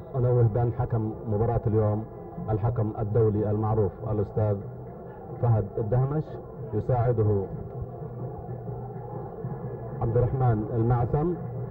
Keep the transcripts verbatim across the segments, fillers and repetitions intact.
أنوه بأن حكم مباراة اليوم الحكم الدولي المعروف الأستاذ فهد الدهمش، يساعده عبد الرحمن المعثم.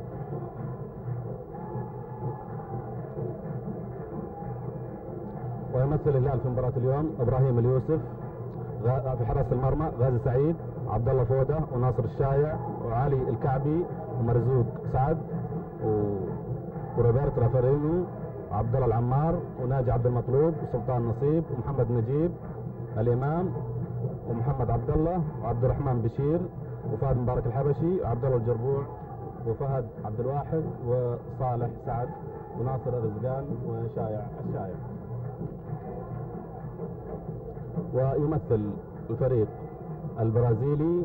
ويمثل الهلال في مباراة اليوم إبراهيم اليوسف، في حراسة المرمى غازي سعيد، عبد الله فودة، وناصر الشايع، وعلي الكعبي، ومرزوق سعد، وروبرت رافارينو، وعبد الله العمار، وناجي عبد المطلوب، وسلطان نصيب، ومحمد نجيب الإمام، ومحمد عبد الله، وعبد الرحمن بشير، وفهد مبارك الحبشي، وعبد الله الجربوع، وفهد عبد الواحد، وصالح سعد، وناصر الرزقان، وشايع الشايع. ويمثل الفريق البرازيلي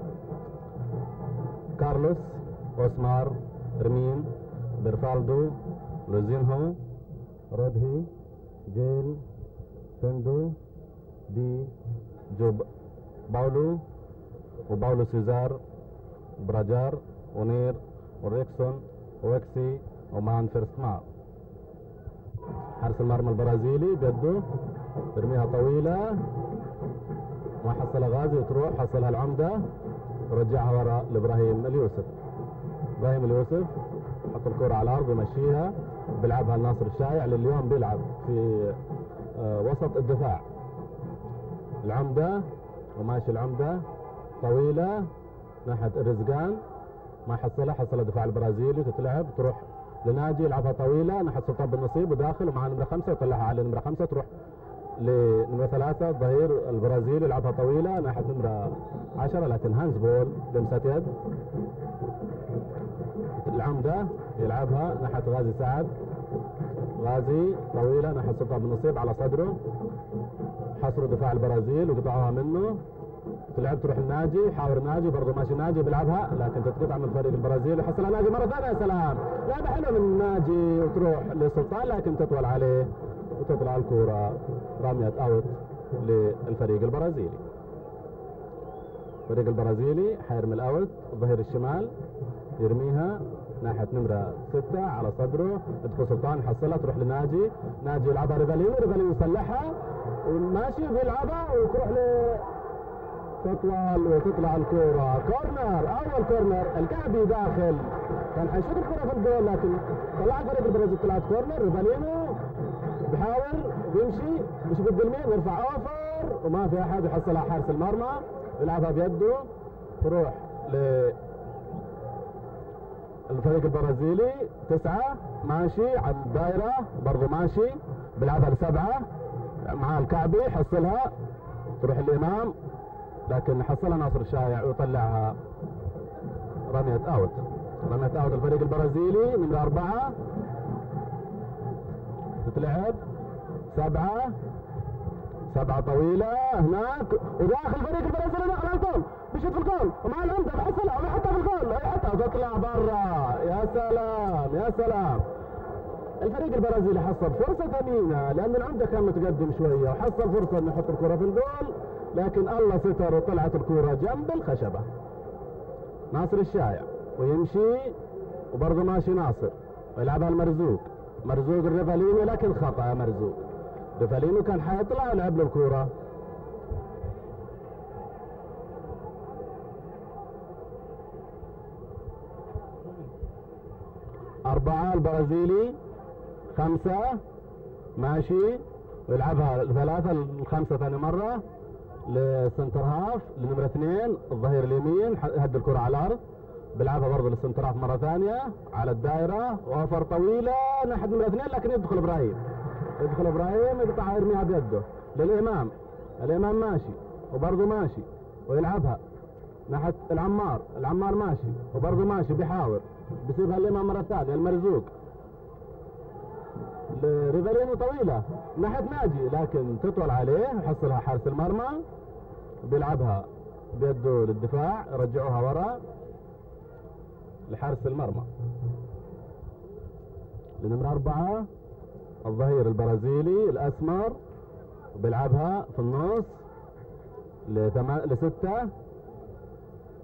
كارلوس، اوسمار، رمين، بيرفالدو، لوزينهو، رودهي، جيل، فندو، دي، جوب باولو، وباولو سيزار، براجار، ونير، وريكسون، ووكسي، ومان فيرستمار. حارس المرمى البرازيلي بيده يرميها طويلة، ما حصلها غازي وتروح، حصلها العمدة ورجعها وراء لابراهيم اليوسف. ابراهيم اليوسف حط الكرة على الارض ويمشيها، بيلعبها لناصر الشايع اللي اليوم بيلعب في آه وسط الدفاع. العمدة وماشي العمدة طويلة ناحية الرزقان، ما حصلها، حصلها دفاع البرازيلي وتتلعب، تروح لناجي يلعبها طويلة ناحية سلطان بن نصيب وداخل ومع نمرة خمسة وطلعها على نمرة خمسة، تروح لنمرة ثلاثة الظهير البرازيلي يلعبها طويلة ناحية نمرة عشرة، لكن هانز بول لمسة يد. العمدة يلعبها ناحية غازي سعد، غازي طويلة ناحية سلطان بن نصيب على صدره، حصروا دفاع البرازيل وقطعوها منه، تلعب تروح الناجي، حاور ناجي برضه ماشي ناجي بيلعبها لكن تتقطع من الفريق البرازيلي، وحصلها ناجي مرة ثانية. يا سلام، لعبة حلوة من ناجي وتروح لسلطان لكن تطول عليه وتطلع الكورة رمية اوت للفريق البرازيلي. الفريق البرازيلي حيرمي الاوت، الظهير الشمال يرميها ناحية نمرة ستة على صدره، يدخل سلطان يحصلها تروح لناجي، ناجي يلعبها ريفالينو، ريفالينو يصلحها وماشي بيلعبها وتروح ل تطول وتطلع الكورة كورنر، أول كورنر. الكعبي داخل كان حيشوط الكورة في الجول لكن طلع الفريق البرازيلي، طلعت كورنر. ريفالينو بيحاول بيمشي مش ضد المين، يرفع اوفر وما في أحد يحصلها حارس المرمى، يلعبها بيده تروح ل الفريق البرازيلي. تسعة ماشي على الدائرة برضه ماشي بيلعبها لسبعة مع الكعبي، حصلها تروح الإمام لكن حصلها ناصر الشايع ويطلعها رمية اوت. رمية اوت الفريق البرازيلي. نمرة أربعة تتلعب سبعة، سبعة طويلة هناك وداخل الفريق البرازيلي على الجول، بيشوط في الجول ومع العمدة بحصلها ويحطها في الجول، يحطها وتطلع برا. يا سلام يا سلام، الفريق البرازيلي حصل فرصة ثمينة لأن العمدة كان متقدم شوية وحصل فرصة إنه يحط الكرة في الجول لكن الله ستر وطلعت الكرة جنب الخشبة. ناصر الشايع ويمشي وبرضه ماشي ناصر ويلعبها المرزوق، مرزوق الريفالينو لكن خطأ يا مرزوق، ريفالينو كان حيطلع ويلعب له الكرة. أربعة البرازيلي، خمسة ماشي ويلعبها ثلاثة الخمسة ثاني مرة لسنتر هاف لنمرة اثنين الظهير اليمين، هد الكرة على الأرض بيلعبها برضه للسنتر هاف مرة ثانية على الدائرة، وفر طويلة ناحية نمرة اثنين لكن يدخل إبراهيم، يدخل إبراهيم يقطع يرميها بيده للإمام، الإمام ماشي وبرضه ماشي ويلعبها ناحية العمار، العمار ماشي وبرضه ماشي بيحاول بيسيبها الإمام مرة ثانية، المرزوق ريفالينو طويلة ناحية ناجي لكن تطول عليه وحصلها حارس المرمى، بيلعبها بيده للدفاع يرجعوها ورا لحارس المرمى. لنمرة أربعة الظهير البرازيلي الأسمر بيلعبها في النص لستة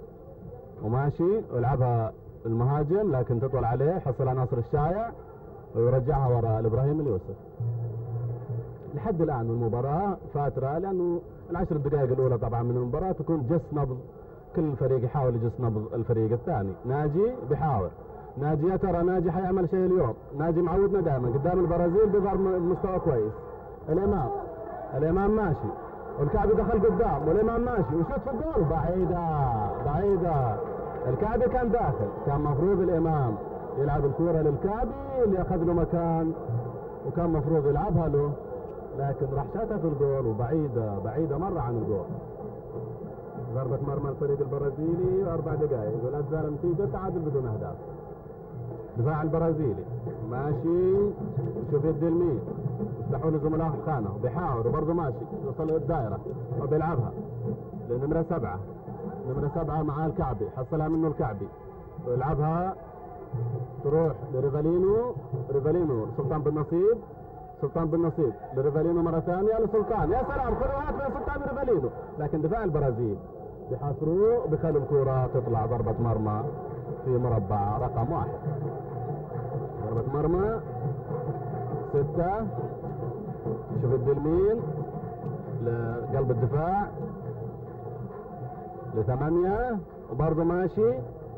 وماشي ويلعبها المهاجم لكن تطول عليه، حصلها ناصر الشايع ويرجعها وراء لابراهيم اليوسف. لحد الان المباراه فاتره، لانه العشر دقائق الاولى طبعا من المباراه تكون جس نبض، كل فريق يحاول يجس نبض الفريق الثاني. ناجي بيحاول، ناجي يا ترى ناجي حيعمل شيء اليوم. ناجي معودنا دائما قدام البرازيل بيظهر بمستوى كويس. الامام الامام ماشي، والكعبي دخل قدام، والامام ماشي وشوت في الجول بعيده بعيده. الكعبي كان داخل، كان مفروض الامام يلعب الكوره للكعبي اللي اخذ له مكان، وكان مفروض يلعبها له، لكن راح شاتها في الجول وبعيده بعيده مره عن الجول. ضربة مرمى الفريق البرازيلي واربع دقائق ولا تزال النتيجة تعادل بدون اهداف. دفاع البرازيلي ماشي، شوف يد اليمين، يفتحوا له زملائه خانه، بيحاول وبرضه ماشي، يوصل الدائرة وبيلعبها لنمرة سبعة. نمرة سبعة مع الكعبي، حصلها منه الكعبي ويلعبها تروح لريفالينو. ريفالينو سلطان بالنصيب، سلطان بالنصيب لريفالينو مرة ثانية لسلطان. يا سلام خذوات من سلطان ريفالينو، لكن دفاع البرازيل بيحاصروه وبيخلوا الكرة تطلع ضربة مرمى في مربع رقم واحد. ضربة مرمى ستة، شوف يد اليمين لقلب الدفاع لثمانية وبرضه ماشي،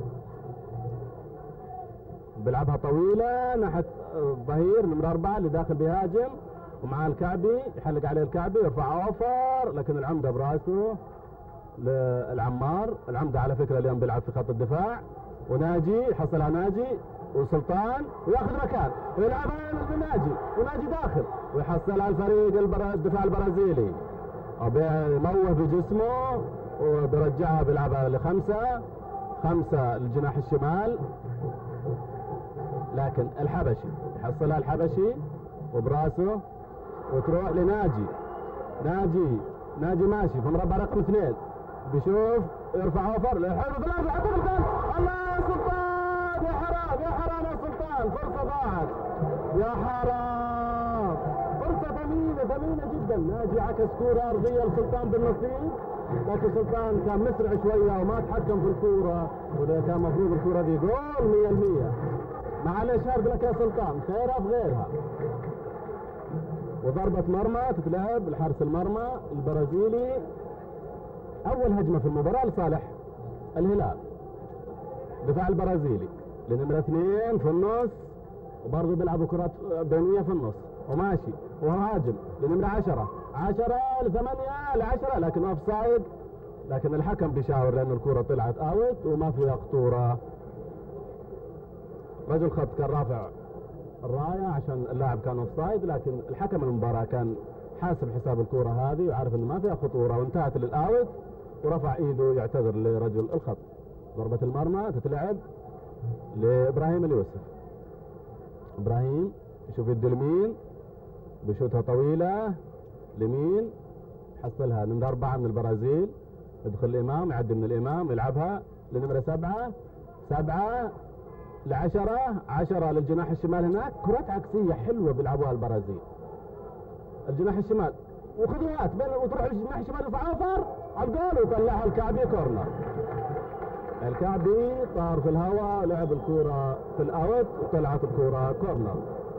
بيلعبها طويلة ناحية الظهير نمرة أربعة اللي داخل بيهاجم، ومعاه الكعبي يحلق عليه الكعبي يرفع اوفر، لكن العمدة براسه للعمار. العمدة على فكرة اليوم بيلعب في خط الدفاع، وناجي يحصلها ناجي وسلطان وياخذ مكان ويلعبها لناجي، وناجي داخل ويحصلها الفريق البرا... الدفاع البرازيلي، وبيموه بجسمه وبيرجعها بيلعبها لخمسة خمسة الجناح الشمال، لكن الحبشي يحصلها الحبشي وبراسه وتروح لناجي. ناجي ناجي ماشي في مربع رقم اثنين، بيشوف يرفع اوفر لحلو ثلاثة يحط الثاني. الله يا سلطان، يا حرام يا حرام يا سلطان، فرصة ضاعت يا حرام، فرصة ثمينة ثمينة جدا. ناجي عكس كورة أرضية لسلطان بالنصيب، لكن سلطان كان مسرع شوية وما تحكم في الكورة، وده كان مفروض الكورة دي جول مية بالمية. معلش هارد لك يا سلطان، خيرها في غيرها. وضربة مرمى تتلعب لحارس المرمى البرازيلي. أول هجمة في المباراة لصالح الهلال. دفاع البرازيلي لنمرة اثنين في النص، وبرضه بيلعبوا كرات بينية في النص وماشي وهاجم لنمرة عشرة عشرة لثمانية لعشرة، لكن اوف سايد، لكن الحكم بيشاور لأن الكرة طلعت اوت وما فيها خطورة. رجل خط كان رافع الراية عشان اللاعب كان اوف سايد، لكن الحكم المباراة كان حاسب حساب الكرة هذه وعارف انه ما فيها خطورة وانتهت للاوت، ورفع ايده يعتذر لرجل الخط. ضربة المرمى تتلعب لابراهيم اليوسف. ابراهيم يشوف يد اليمين بشوتها طويلة اليمين، حصلها نمرة أربعة من البرازيل، يدخل الإمام يعدي من الإمام يلعبها لنمرة سبعة سبعة لعشرة عشرة للجناح الشمال. هناك كرات عكسية حلوة بيلعبوها البرازيل. الجناح الشمال وخذوات بين وتروح الجناح الشمال يرفع اوفر على الجول وطلعها الكعبي كورنر. الكعبي طار في الهواء، لعب الكرة في الاوت وطلعت الكرة كورنر.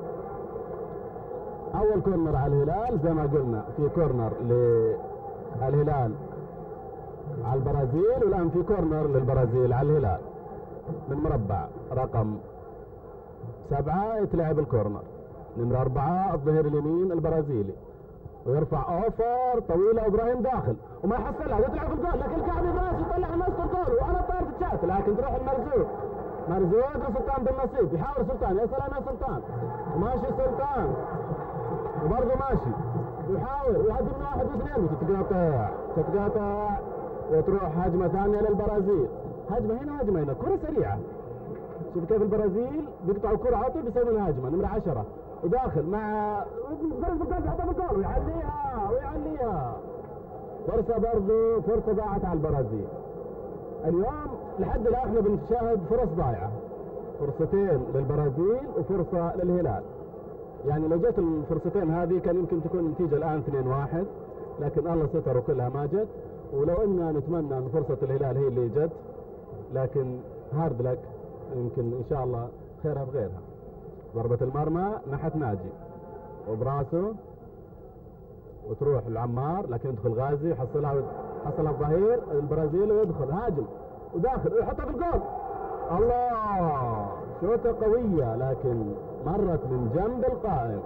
اول كورنر على الهلال زي ما قلنا، في كورنر للهلال على البرازيل، والان في كورنر للبرازيل على الهلال. من مربع رقم سبعة يتلعب الكورنر، نمرة أربعة الظهير اليمين البرازيلي، ويرفع اوفر طويلة وابراهيم داخل وما يحصلها ويطلع في الجول، لكن الكعبي براس يطلع الناس في الجول وانا طارت تشات، لكن تروح المرزوق مرزوق لسلطان بالنصيب. يحاول سلطان، يا سلام يا سلطان، وماشي سلطان وبرضه ماشي يحاول ويعدي من واحد واثنين وتتقاطع تتقاطع وتروح هجمة ثانية للبرازيل. هجمة هنا هجمة هنا، كرة سريعة. شوف كيف البرازيل بيقطعوا الكرة على طول بيسوي لها هجمة. نمرة عشرة وداخل مع الجول ويعليها ويعليها. فرصة برضه فرصة ضاعت على البرازيل. اليوم لحد الآن احنا بنشاهد فرص ضايعة، فرصتين للبرازيل وفرصة للهلال. يعني لو جت الفرصتين هذه كان يمكن تكون النتيجة الآن اثنين واحد، لكن الله ستر وكلها ما جت. ولو إننا نتمنى أن فرصة الهلال هي اللي جت، لكن هارد لك، يمكن إن شاء الله خيرها بغيرها. ضربة المرمى ناحية ناجي وبراسه وتروح العمار، لكن يدخل غازي يحصلها حصلها الظهير البرازيلي ويدخل هاجم وداخل ويحطها في الجول. الله، شوطة قوية لكن مرت من جنب القائم.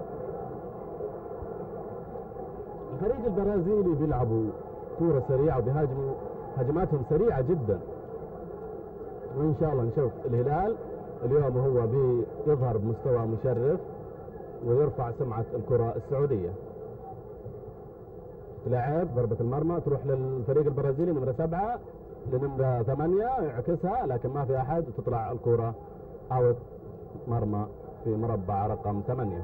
الفريق البرازيلي بيلعبوا كورة سريعة وبيهاجموا هجماتهم سريعة جدا، وإن شاء الله نشوف الهلال اليوم وهو بيظهر بمستوى مشرف ويرفع سمعة الكرة السعودية. لعب ضربة المرمى تروح للفريق البرازيلي نمرة سبعة لنمرة ثمانية يعكسها، لكن ما في أحد وتطلع الكرة أوت مرمى في مربع رقم ثمانية.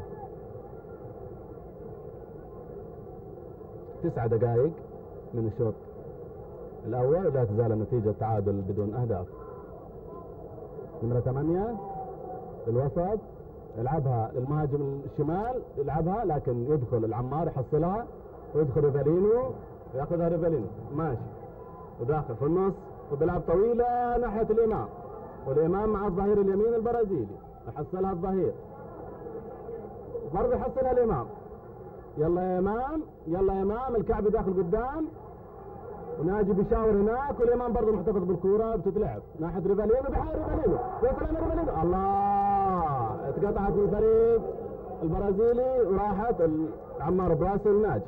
تسعة دقائق من الشوط الأول ولا تزال النتيجة تعادل بدون أهداف. نمرة ثمانية في الوسط يلعبها للمهاجم الشمال يلعبها، لكن يدخل العمار يحصلها ويدخل ريفالينو وياخذها ريفالينو ماشي وداخل في النص وبيلعب طويلة ناحية الإمام، والإمام مع الظهير اليمين البرازيلي يحصلها الظهير برضه يحصلها الإمام. يلا يا إمام يلا يا إمام، الكعب داخل قدام وناجي بيشاور هناك، والإمام برضه محتفظ بالكورة بتتلعب ناحية ريفالينو بيحاول ريفالينو يا سلام ريفالينو. الله، اتقطعت الفريق البرازيلي وراحت العمار براسه الناجي.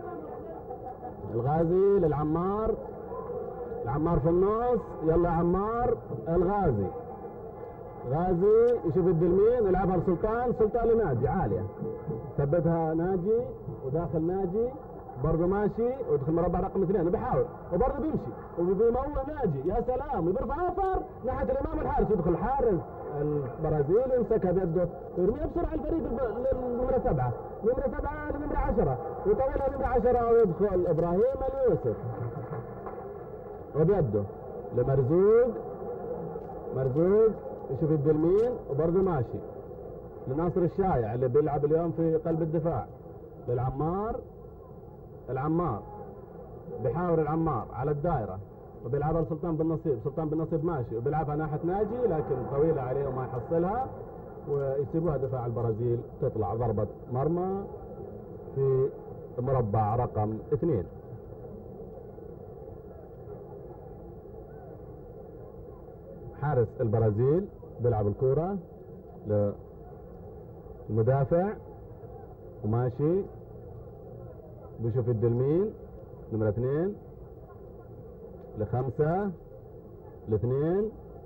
الغازي للعمار، العمار في النص، يلا يا عمار الغازي، غازي يشوف الدلمين يلعبها لسلطان، سلطان لناجي عالية ثبتها ناجي وداخل ناجي برضه ماشي ودخل مربع رقم اثنين وبيحاول وبرضه بيمشي وبيمول ناجي يا سلام وبيرفع اثر ناحية الامام الحارس، يدخل حارس البرازيل يمسكها بيده ويرميها بسرعة الفريق نمرة سبعة، نمرة سبعة لنمرة عشرة ويطولها نمرة عشرة ويدخل ابراهيم اليوسف وبيده لمرزوق، مرزوق يشوف الدلمين وبرضه ماشي لناصر الشايع اللي بيلعب اليوم في قلب الدفاع للعمار، العمار بيحاول العمار على الدائرة وبيلعبها لسلطان بن نصيب، سلطان بن نصيب ماشي وبيلعبها ناحية ناجي لكن طويلة عليه وما يحصلها ويسيبوها دفاع البرازيل، تطلع ضربة مرمى في مربع رقم اثنين. حارس البرازيل بيلعب الكورة للمدافع وماشي بيشوف الدلمين نمرة اثنين لخمسة لاثنين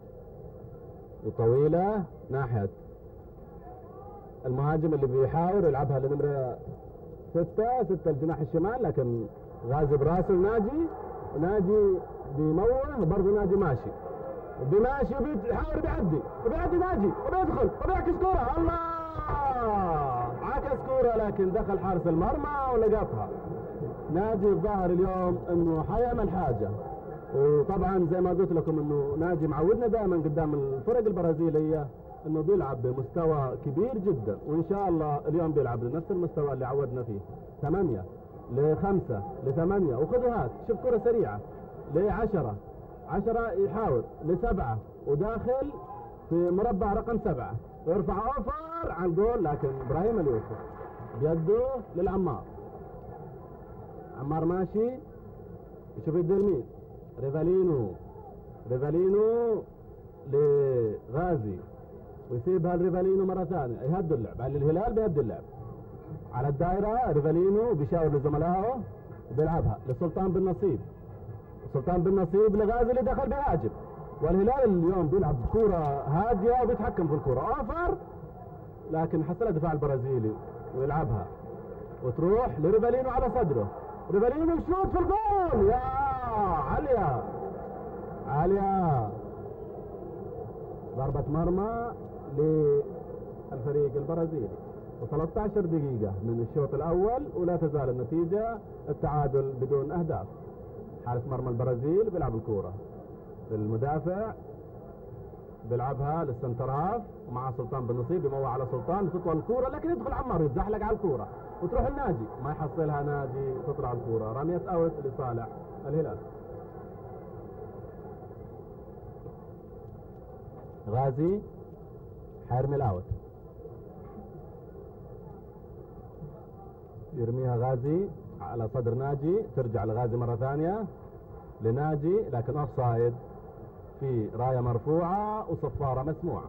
وطويلة ناحية المهاجم اللي بيحاول يلعبها لنمرة ستة، ستة الجناح الشمال، لكن غازي براسه ناجي، ناجي بيموه وبرضه ناجي ماشي وبيماشي وبيحاول بيعدي وبيعدي ناجي وبيدخل وبيعكس كرة، الله عكس كرة لكن دخل حارس المرمى ولقطها. ناجي الظاهر اليوم انه حيعمل حاجة، وطبعا زي ما قلت لكم انه ناجي معودنا دائما قدام الفرق البرازيلية انه بيلعب بمستوى كبير جدا، وان شاء الله اليوم بيلعب بنفس المستوى اللي عودنا فيه. ثمانية لخمسة لثمانية وخذوا هات، شوف كرة سريعة لعشرة، عشرة يحاول لسبعة وداخل في مربع رقم سبعة ويرفع اوفر على الجول، لكن ابراهيم اليوسف بيده للعمار، عمار ماشي يشوف الدلمين، ريفالينو، ريفالينو لغازي ويسيبها لريفالينو مرة ثانية، يهدوا اللعب على الهلال، بيهدوا اللعب على الدائرة. ريفالينو بيشاور لزملائه وبيلعبها لسلطان بن نصيب، سلطان بن نصيب لغازي اللي دخل بيهاجم، والهلال اليوم بيلعب كورة هادية وبيتحكم في الكورة اوفر، لكن حصلها دفاع البرازيلي ويلعبها وتروح لريفالينو على صدره، ريفالينو يشوط في الجول، يا عالية عالية، ضربة مرمى للفريق البرازيلي وثلاثة عشر دقيقة من الشوط الأول ولا تزال النتيجة التعادل بدون أهداف. حارس مرمى البرازيل بيلعب الكورة للمدافع بيلعبها للسنتراف ومع سلطان بن نصيب يموع على سلطان تطول الكورة، لكن يدخل عمار يتزحلق على الكورة وتروح الناجي ما يحصلها ناجي تطلع الكورة، رمية اوت لصالح الهلال. غازي حيرمي الاوت، يرميها غازي على صدر ناجي، ترجع لغازي مرة ثانية لناجي، لكن اوف سايد، في راية مرفوعة وصفارة مسموعة.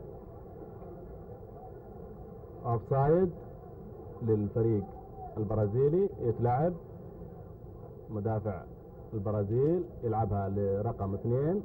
اوف سايد للفريق البرازيلي، يتلعب مدافع البرازيل يلعبها لرقم اثنين،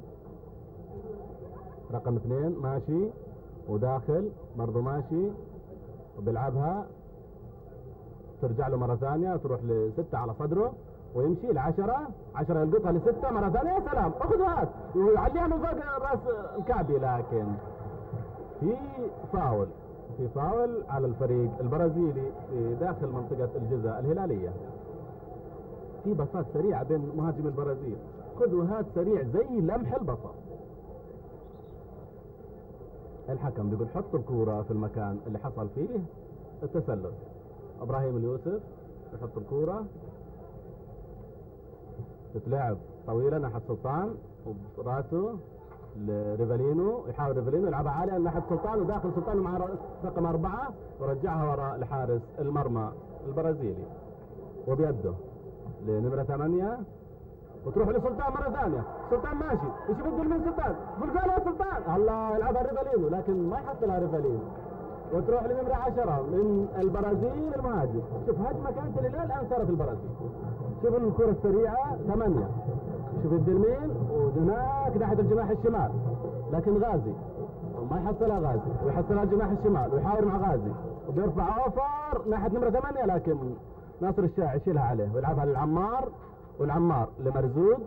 رقم اثنين ماشي وداخل برضو ماشي وبيلعبها، ترجع له مرة ثانية وتروح لستة على صدره ويمشي لعشرة، عشرة يلقطها لستة مرة ثانية، يا سلام اخذ هات ويعليها من فوق راس الكعبي، لكن في فاول، في فاول على الفريق البرازيلي في داخل منطقة الجزاء الهلالية. في باصات سريعة بين مهاجم البرازيل، خذ وهات سريع زي لمح البصر. الحكم بيقول حط الكورة في المكان اللي حصل فيه التسلل. ابراهيم اليوسف يحط الكورة، تتلعب طويلة ناحية سلطان وبراسه لريفالينو، يحاول ريفالينو يلعبها عالية ناحية سلطان، وداخل سلطان مع رقم أربعة ورجعها وراء لحارس المرمى البرازيلي، وبيده لنمرة ثمانية وتروح لسلطان مرة ثانية. سلطان ماشي، ايش بده من سلطان؟ بالجول يا سلطان، الله يلعبها ريفالينو لكن ما يحصلها ريفالينو، وتروح لنمرة عشرة من البرازيل المهاجم. شوف هجمة كانت الهلال الآن صارت البرازيل. شوف الكرة السريعة ثمانية، شوف الدلمين وهناك ناحية الجناح الشمال، لكن غازي ما يحصلها غازي، ويحصلها الجناح الشمال ويحاور مع غازي وبيرفع اوفر ناحية نمرة ثمانية، لكن ناصر الشاعي يشيلها عليه ويلعبها للعمار، والعمار لمرزوق،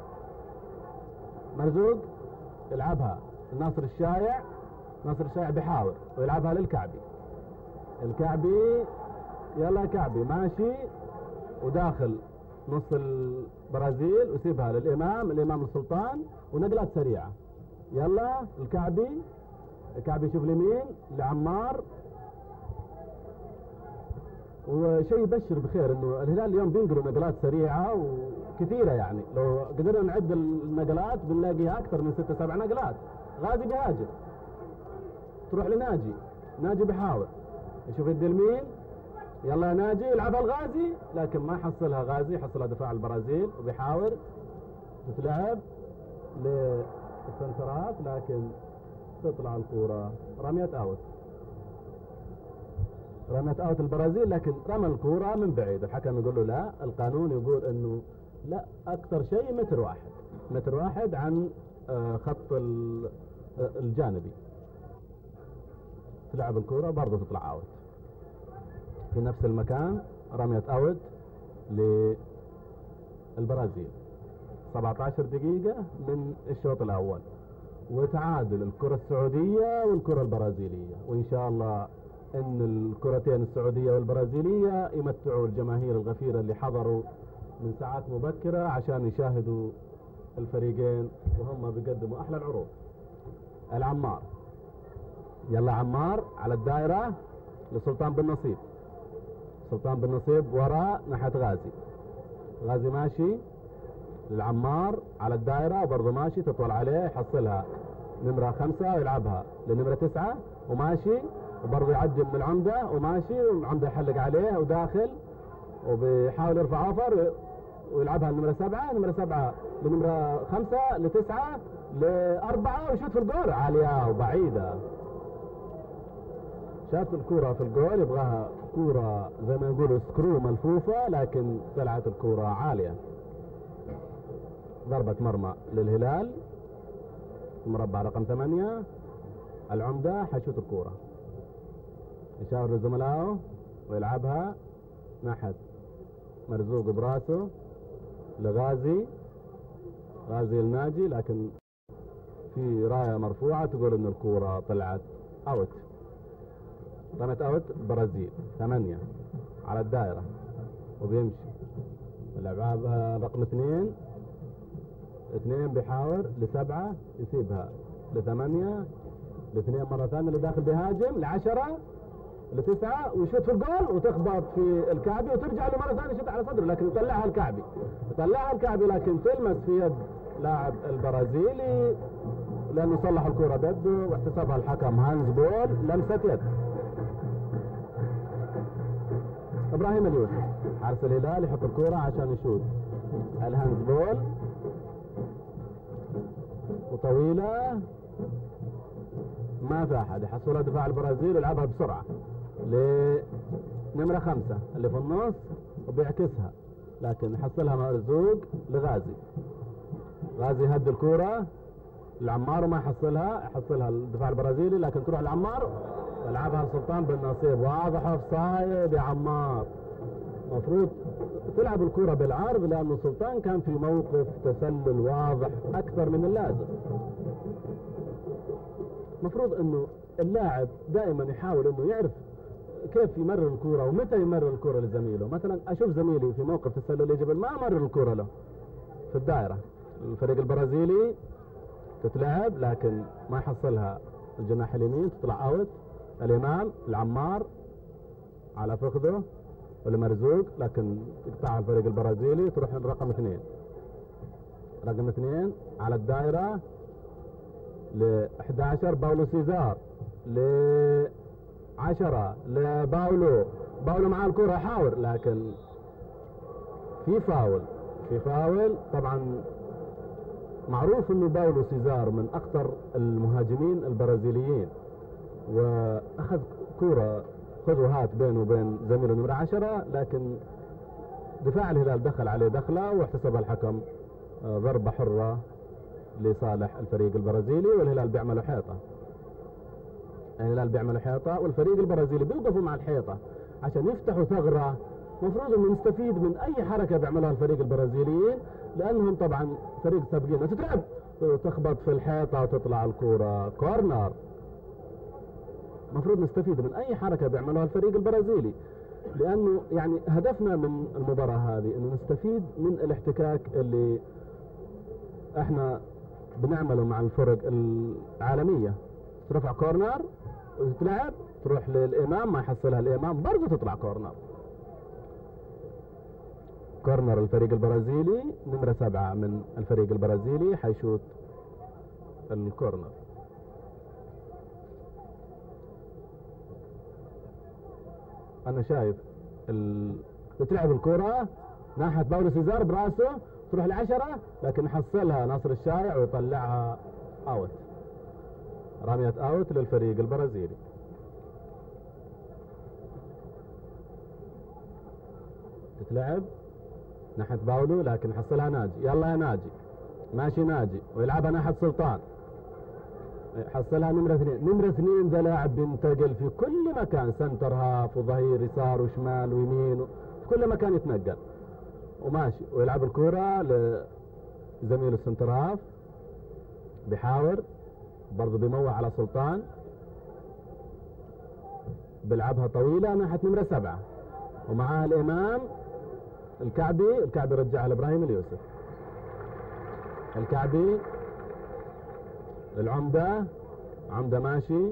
مرزوق يلعبها ناصر الشايع، ناصر الشايع بيحاول ويلعبها للكعبي، الكعبي يلا كعبي ماشي وداخل نص البرازيل ويسيبها للامام، الامام السلطان، ونقلات سريعه. يلا الكعبي، الكعبي يشوف اليمين لعمار، وشيء يبشر بخير انه الهلال اليوم بينقلوا نقلات سريعه وكثيره، يعني لو قدرنا نعد النقلات بنلاقيها اكثر من ستة سبع نقلات. غازي بيهاجم، تروح لناجي، ناجي بيحاول يشوف يد اليمين، يلا ناجي يلعبها الغازي لكن ما يحصلها غازي، يحصلها دفاع البرازيل وبيحاول تتلعب للسنترات لكن تطلع الكوره رمية اوت، رمية اوت البرازيل، لكن رمى الكوره من بعيد. الحكم يقول له لا، القانون يقول انه لا اكثر شيء متر واحد، متر واحد عن خط الجانبي. تلعب الكوره برضه تطلع اوت في نفس المكان، رمية اوت للبرازيل. سبعة عشر دقيقة من الشوط الاول، وتعادل الكرة السعودية والكرة البرازيلية، وان شاء الله ان الكرتين السعودية والبرازيلية يمتعوا الجماهير الغفيرة اللي حضروا من ساعات مبكرة عشان يشاهدوا الفريقين وهم بيقدموا احلى العروض. العمار، يلا عمار على الدائرة لسلطان بن نصيب، سلطان بن نصيب وراء ناحية غازي، غازي ماشي للعمار على الدائرة وبرضه ماشي، تطول عليه يحصلها نمرة خمسة ويلعبها لنمرة تسعة وماشي، وبرضه يعدي من العمدة وماشي، والعمدة يحلق عليه وداخل وبيحاول يرفع اوفر ويلعبها لنمرة سبعة، نمرة سبعة لنمرة خمسة لتسعة لأربعة ويشوت في الجول عالية وبعيدة. شاط الكرة في الجول، يبغاها كرة زي ما يقولوا سكرو ملفوفة، لكن طلعت الكرة عالية. ضربة مرمى للهلال، مربع رقم ثمانية، العمدة حيشوت الكرة، يشاور لزملائه ويلعبها ناحية مرزوق براسه لغازي، غازي الناجي، لكن في راية مرفوعة تقول ان الكرة طلعت اوت. رمت اوت برازيل، ثمانية على الدائرة وبيمشي، لعبها رقم اثنين، اثنين بيحاول لسبعة يسيبها لثمانية، لاثنين مرة ثانية اللي داخل بيهاجم لعشرة لتسعة ويشوت في الجول وتخبط في الكعبي وترجع له مرة ثانية يشوت على صدره، لكن يطلعها الكعبي، يطلعها الكعبي لكن تلمس في يد لاعب البرازيلي لأنه صلح الكرة بيده واحتسبها الحكم هانز بول لمسة يد. ابراهيم اليوسف حارس الهلال يحط الكرة عشان يشوت الهاندز بول وطويلة ما في احد يحصلها دفاع البرازيل ويلعبها بسرعة لنمرة خمسة اللي في النص وبيعكسها، لكن يحصلها مرزوق لغازي. غازي يهدي الكرة العمار وما يحصلها، يحصلها الدفاع البرازيلي لكن تروح العمار ويلعبها لسلطان بن نصيب. واضح اوف سايد يا عمار، مفروض تلعب الكرة بالعرض لأنه سلطان كان في موقف تسلل واضح أكثر من اللازم. مفروض أنه اللاعب دائما يحاول أنه يعرف كيف يمرر الكرة ومتى يمرر الكرة لزميله. مثلا أشوف زميلي في موقف تسلل يجب ما أمرر الكرة له في الدائرة. الفريق البرازيلي تتلعب لكن ما يحصلها الجناح اليمين، تطلع اوت. الإمام العمار على فخذه والمرزوق لكن يقطعها الفريق البرازيلي، تروح رقم اثنين. رقم اثنين على الدائرة ل احد عشر باولو سيزار، ل عشرة لباولو. باولو مع الكرة يحاول لكن في فاول في فاول طبعا. معروف انه باولو سيزار من اخطر المهاجمين البرازيليين، واخذ كرة خذ وهات بينه وبين زميله نمرة عشرة، لكن دفاع الهلال دخل عليه دخلة واحتسب الحكم ضربة حرة لصالح الفريق البرازيلي، والهلال بيعملوا حيطة. الهلال بيعملوا حيطة والفريق البرازيلي بيوقفوا مع الحيطة عشان يفتحوا ثغرة. مفروض انه نستفيد من اي حركة بيعملوها الفريق البرازيليين لانهم طبعا فريق سابقين. تتلعب تخبط في الحيطة وتطلع الكرة كورنر. مفروض نستفيد من اي حركة بيعملوها الفريق البرازيلي، لانه يعني هدفنا من المباراة هذه انه نستفيد من الاحتكاك اللي احنا بنعمله مع الفرق العالمية. ترفع كورنر وتتلعب تروح للامام ما يحصلها الامام برضه تطلع كورنر. كورنر الفريق البرازيلي، نمرة سبعة من الفريق البرازيلي حيشوت الكورنر. انا شايف ال... تتلعب الكرة ناحية باولو سيزار براسه تروح العشرة لكن يحصلها ناصر الشايع ويطلعها اوت. رمية اوت للفريق البرازيلي. تتلعب ناحية باولو لكن يحصلها ناجي. يلا يا ناجي، ماشي ناجي ويلعبها ناحية سلطان، حصلها نمرة اثنين. نمرة اثنين ذا لاعب بينتقل في كل مكان، سنتر هاف وظهير يسار وشمال ويمين، في كل مكان يتنقل وماشي ويلعب الكرة لزميله السنتر هاف، بيحاور برضه بيموه على سلطان، بيلعبها طويلة ناحية نمرة سبعة ومعها الإمام الكعبي. الكعبي رجعها لإبراهيم اليوسف. الكعبي العمدة، عمدة ماشي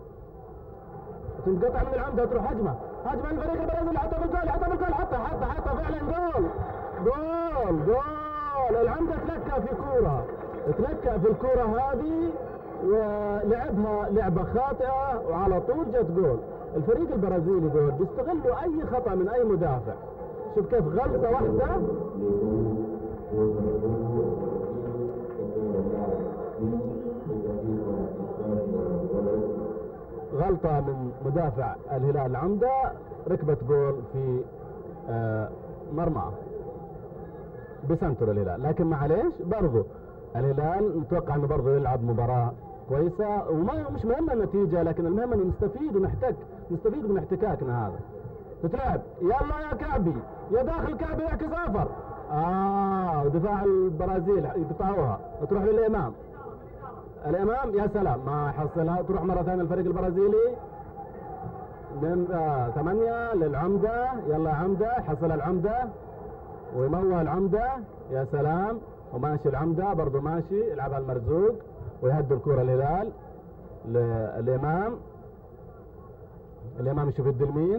تنقطع من العمدة تروح هجمة هجمة الفريق البرازيلي. حتى بالجول حتى بالجول حتى حتى حتى فعلا جول جول جول. العمدة تلكى في كورة تلكى في الكورة هذه ولعبها لعبة خاطئة وعلى طول جت جول. الفريق البرازيلي دول بيستغلوا أي خطأ من أي مدافع. شوف كيف غلطة واحدة غلطة من مدافع الهلال العمدة ركبت جول في آه مرمى بسنتر الهلال. لكن معليش برضو الهلال نتوقع انه برضو يلعب مباراة كويسة وما مش مهمة النتيجة، لكن المهم انه نستفيد ونحتك نستفيد من احتكاكنا هذا. تتلعب يلا يا كعبي يا داخل كعبي يا كزافر. اه ودفاع البرازيل يقطعوها وتروح للامام. الامام يا سلام ما يحصلها، تروح مرة ثانية الفريق البرازيلي. آه ثمانية للعمدة. يلا يا عمدة يحصلها العمدة ويموه العمدة. يا سلام وماشي العمدة برضو ماشي يلعبها المرزوق ويهدي الكرة الهلال للامام. الامام يشوف يد اليمين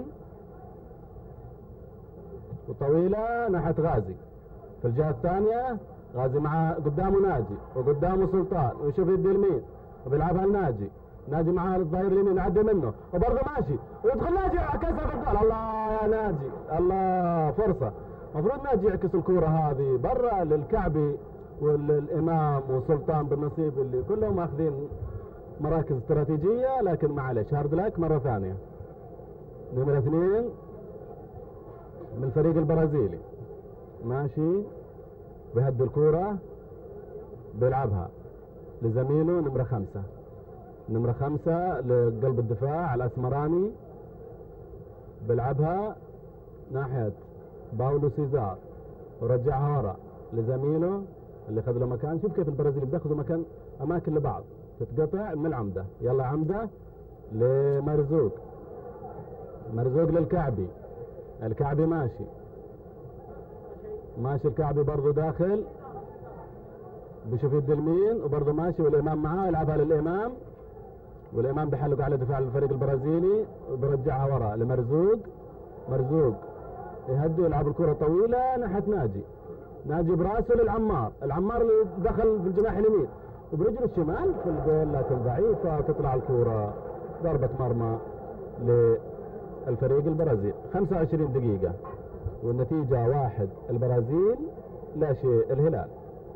وطويلة ناحية غازي. في الجهة الثانية غازي مع قدامه ناجي وقدامه سلطان ويشوف يد اليمين وبيلعبها الناجي ناجي معاه للظهير اليمين يعدي منه وبرضه ماشي ويدخل ناجي كسر الجول. الله يا ناجي، الله فرصة. المفروض ناجي يعكس الكورة هذه برا للكعبي والامام وسلطان بن نصيب اللي كلهم اخذين مراكز استراتيجية، لكن معلش هارد لك مرة ثانية. نمرة اثنين من الفريق البرازيلي ماشي بيهدي الكورة بيلعبها لزميله نمرة خمسة. نمرة خمسة لقلب الدفاع الاسمراني بيلعبها ناحية باولو سيزار ورجعها ورا لزميله اللي خذ له مكان. شوف كيف البرازيل بياخذوا مكان اماكن لبعض، تتقطع من العمدة. يلا عمدة لمرزوق، مرزوق للكعبي، الكعبي ماشي ماشي الكعبي برضه داخل بشوف يد اليمين وبرضه ماشي والامام معاه يلعبها للامام والامام بحلق على دفاع الفريق البرازيلي وبرجعها ورا لمرزوق. مرزوق يهدي ويلعب الكرة طويلة ناحية ناجي، ناجي براسه للعمار، العمار اللي دخل في الجناح اليمين وبرجله الشمال في الجول لكن ضعيفة تطلع الكرة ضربة مرمى للفريق البرازيل. خمسة وعشرين دقيقة والنتيجة واحد البرازيل لا شيء الهلال.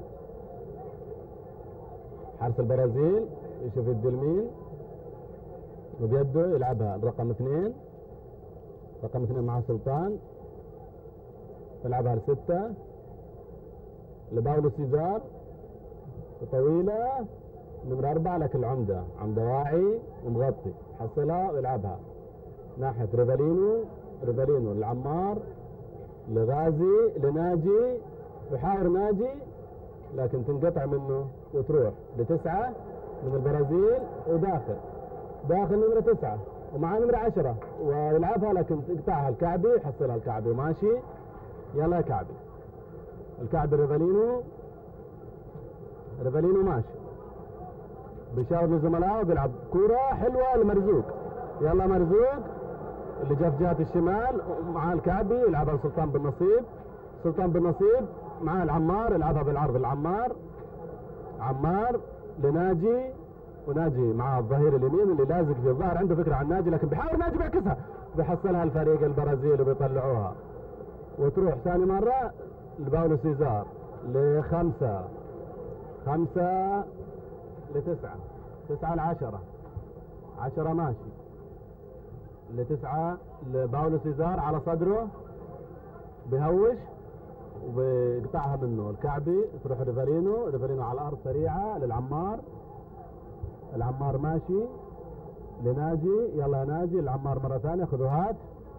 حارس البرازيل يشوف يد اليمين وبيده يلعبها الرقم اثنين، رقم اثنين مع سلطان يلعبها لستة لباولو سيزار طويلة نمرة أربعة لكن العمدة عمدة واعي ومغطي حصلها ويلعبها ناحية ريفالينو، ريفالينو للعمار لغازي لناجي، بحاول ناجي لكن تنقطع منه وتروح لتسعة من البرازيل وداخل داخل نمرة تسعة ومعاه نمرة عشرة ويلعبها لكن تقطعها الكعبي يحصلها الكعبي وماشي. يلا يا كعبي، الكعبي ريفالينو، ريفالينو ماشي بيشاور لزملائه بيلعب كورة حلوة لمرزوق. يلا مرزوق اللي جاء في جهة الشمال ومعاه الكعبي يلعبها لسلطان بن نصيب، سلطان بن نصيب معاه العمار يلعبها بالعرض العمار، عمار لناجي وناجي مع الظهير اليمين اللي لازق في الظهر عنده فكرة عن ناجي لكن بيحاول ناجي بيعكسها بيحصلها الفريق البرازيلي وبيطلعوها وتروح ثاني مرة لباولو سيزار لخمسة، خمسة لتسعة، تسعة لعشرة، عشرة ماشي لتسعة لباولو سيزار على صدره بيهوش وبيقطعها منه الكعبي تروح ريفالينو، ريفالينو على الارض سريعة للعمار، العمار ماشي لناجي. يلا يا ناجي العمار مرة ثانية خذوا هات،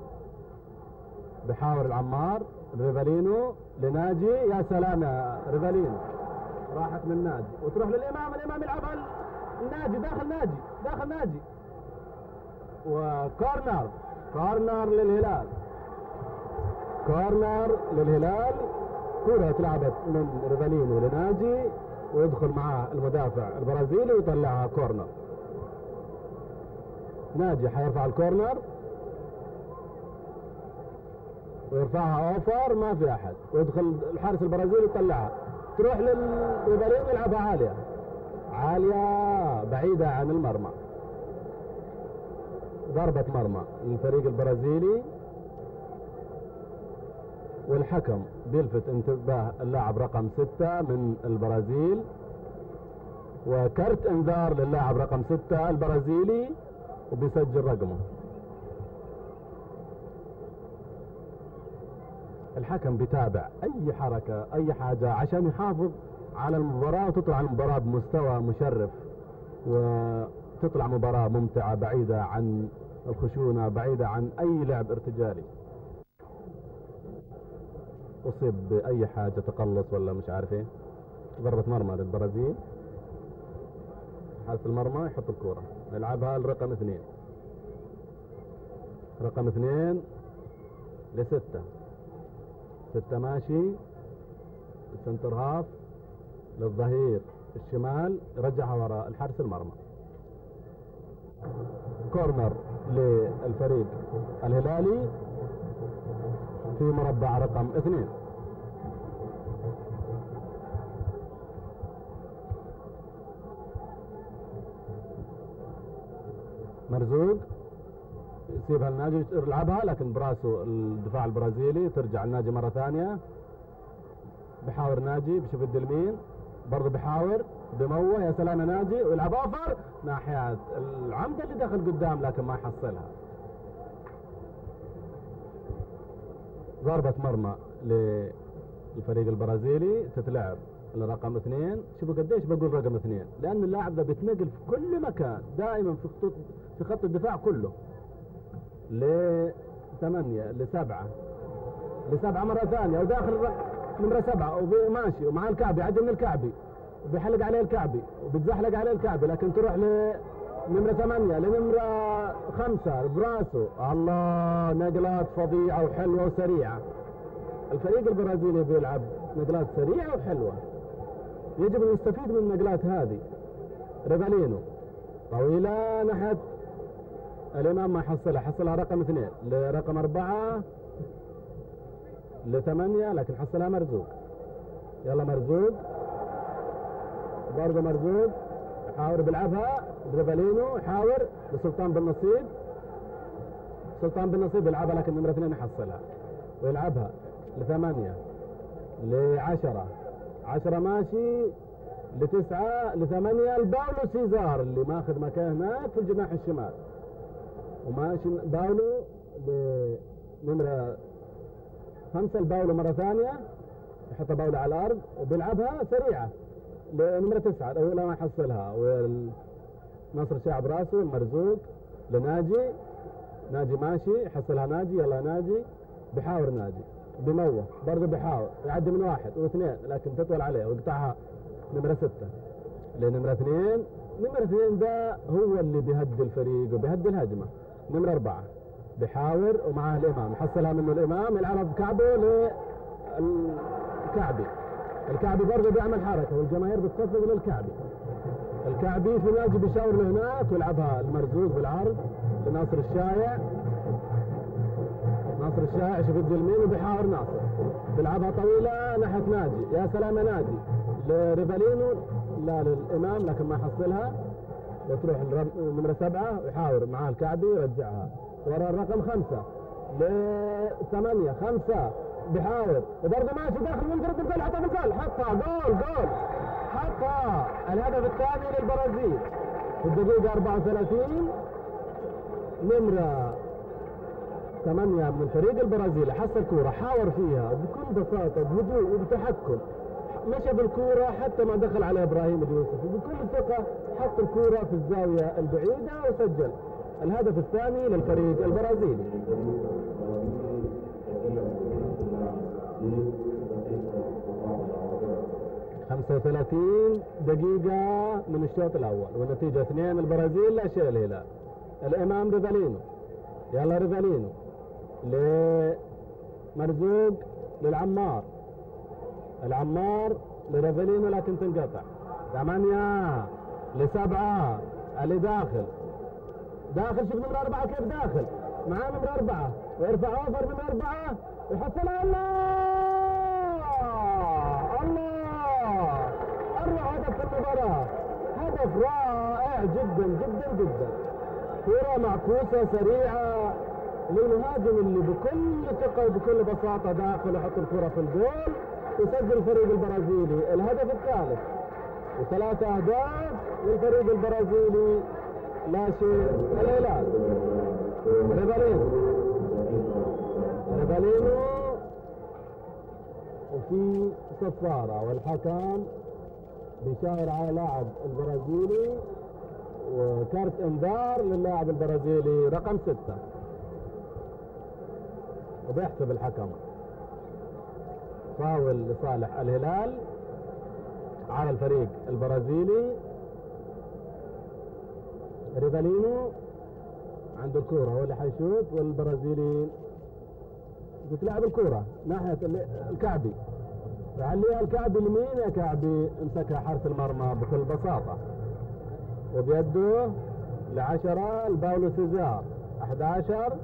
بحاول العمار ريفالينو لناجي. يا سلام يا ريفالينو راحت من ناجي وتروح للامام، الامام يلعبها الناجي داخل ناجي داخل ناجي وكورنر، كورنر للهلال، كورنر للهلال. كرة اتلعبت من ريفالينو لناجي ويدخل معاه المدافع البرازيلي ويطلعها كورنر. ناجي حيرفع الكورنر ويرفعها اوفر ما في احد ويدخل الحارس البرازيلي يطلعها تروح للريفالينو يلعبها عالية عالية بعيدة عن المرمى. ضربة مرمى للفريق البرازيلي والحكم بيلفت انتباه اللاعب رقم ستة من البرازيل وكرت انذار للاعب رقم ستة البرازيلي وبيسجل رقمه. الحكم بيتابع اي حركة اي حاجة عشان يحافظ على المباراة وتطلع المباراة بمستوى مشرف وتطلع مباراة ممتعة بعيدة عن الخشونة بعيدة عن اي لعب ارتجالي. اصيب باي حاجة تقلص ولا مش عارف ايه. ضربة مرمى للبرازيل، حارس المرمى يحط الكورة يلعبها الرقم اثنين، رقم اثنين لستة، ستة ماشي السنتر هاف للظهير الشمال رجعها وراء الحارس المرمى. كورنر للفريق الهلالي في مربع رقم اثنين. مرزوق يسيبها الناجي يلعبها، لكن براسه الدفاع البرازيلي ترجع الناجي مرة ثانية. بحاور ناجي بشوف يد اليمين برضه بحاور بموه، يا سلام يا ناجي، ويلعب اوفر ناحية العمدة اللي دخل قدام لكن ما يحصلها. ضربة مرمى للفريق البرازيلي تتلعب الرقم اثنين. شوفوا قديش بقول رقم اثنين، لأن اللاعب ده بيتنقل في كل مكان دائما في خطوط في خط الدفاع كله. لثمانية لسبعة لسبعة مرة ثانية، وداخل نمرة سبعة وماشي ومع الكعبي، يعدي من الكعبي وبيحلق عليه الكعبي وبتزحلق عليه الكعبي، لكن تروح لنمرة ثمانية لنمرة خمسة براسه. الله، نقلات فظيعة وحلوة وسريعة. الفريق البرازيلي بيلعب نقلات سريعة وحلوة، يجب أن نستفيد من النقلات هذه. ريفالينو طويلة ناحية الإمام ما حصلها، حصلها رقم اثنين لرقم أربعة لثمانية، لكن حصلها مرزوق. يلا مرزوق برضه مرزوق يحاول بيلعبها ريفالينو، يحاول لسلطان بالنصيب. سلطان بالنصيب يلعبها لكن نمرة اثنين يحصلها ويلعبها لثمانية لعشرة، عشرة ماشي لتسعة لثمانية الباولو سيزار اللي ماخذ مكان هناك في الجناح الشمال، وماشي باولو لنمرة خمسة الباولو مرة ثانية يحط باولو على الأرض وبيلعبها سريعة لنمرة تسعة الأولى ما يحصلها، ونصر شاعب راسه المرزوق لناجي. ناجي ماشي يحصلها ناجي، يلا ناجي بحاور ناجي بموه برضه بحاول يعدي من واحد واثنين لكن تطول عليه ويقطعها نمرة ستة لنمرة اثنين. نمرة اثنين ده هو اللي بيهدي الفريق وبيهدي الهجمة. نمرة أربعة بحاور ومعاه الإمام، يحصلها منه الإمام يلعبها بكعبه للكعبي. الكعبي برضه بيعمل حركة والجماهير بتصفق للكعبي. الكعبي في ناجي بيشاور له هناك ويلعبها المرزوق بالعرض لناصر الشايع. ناصر الشايع شوف يد اليمين وبيحاور ناصر بيلعبها طويلة ناحية ناجي، يا سلام يا ناجي لريفالينو لا للإمام لكن ما حصلها، وتروح نمرة سبعة ويحاور معاه الكعبي يرجعها ورا الرقم خمسة لثمانية. خمسة بحاول وبرضه ماشي داخل منفرد الجول، حطها بالجول، حطها جول جول حطها. الهدف الثاني للبرازيل في الدقيقة أربعة وثلاثين. نمرة ثمانية من الفريق البرازيلي حصل كورة حاور فيها بكل بساطة بهدوء وبتحكم، مشى بالكورة حتى ما دخل على إبراهيم اليوسف، وبكل ثقة حط الكورة في الزاوية البعيدة وسجل الهدف الثاني للفريق البرازيلي. خمسة وثلاثين دقيقة من الشوط الأول والنتيجة اثنين البرازيل لا شيء الهلال. الإمام ريفالينو، يلا ريفالينو لمرزوق للعمار، العمار لريفالينو لكن تنقطع. ثمانية لسبعة اللي داخل داخل شوف نمرة أربعة كيف داخل معاه نمرة أربعة ويرفع أوفر من أربعة ويحصلها. الله الله، أروع هدف في المباراة، هدف رائع جدا جدا جدا. كرة معكوسة سريعة للمهاجم اللي بكل ثقة وبكل بساطة داخل يحط الكرة في الجول ويسجل الفريق البرازيلي الهدف الثالث. وثلاثة أهداف للفريق البرازيلي لا شيء الهلال. ريفالينو ريفالينو وفي صفارة والحكم بيشاور على لاعب البرازيلي وكارت انذار للاعب البرازيلي رقم ستة وبيحسب الحكم فاول لصالح الهلال على الفريق البرازيلي. ريفالينو عنده الكورة هو اللي حيشوط والبرازيلي بتلعب الكورة ناحية الكعبي، يعليها الكعبي اليمين يا كعبي امسكها حارس المرمى بكل بساطة وبيده لعشرة الباولو سيزار. أحد عشر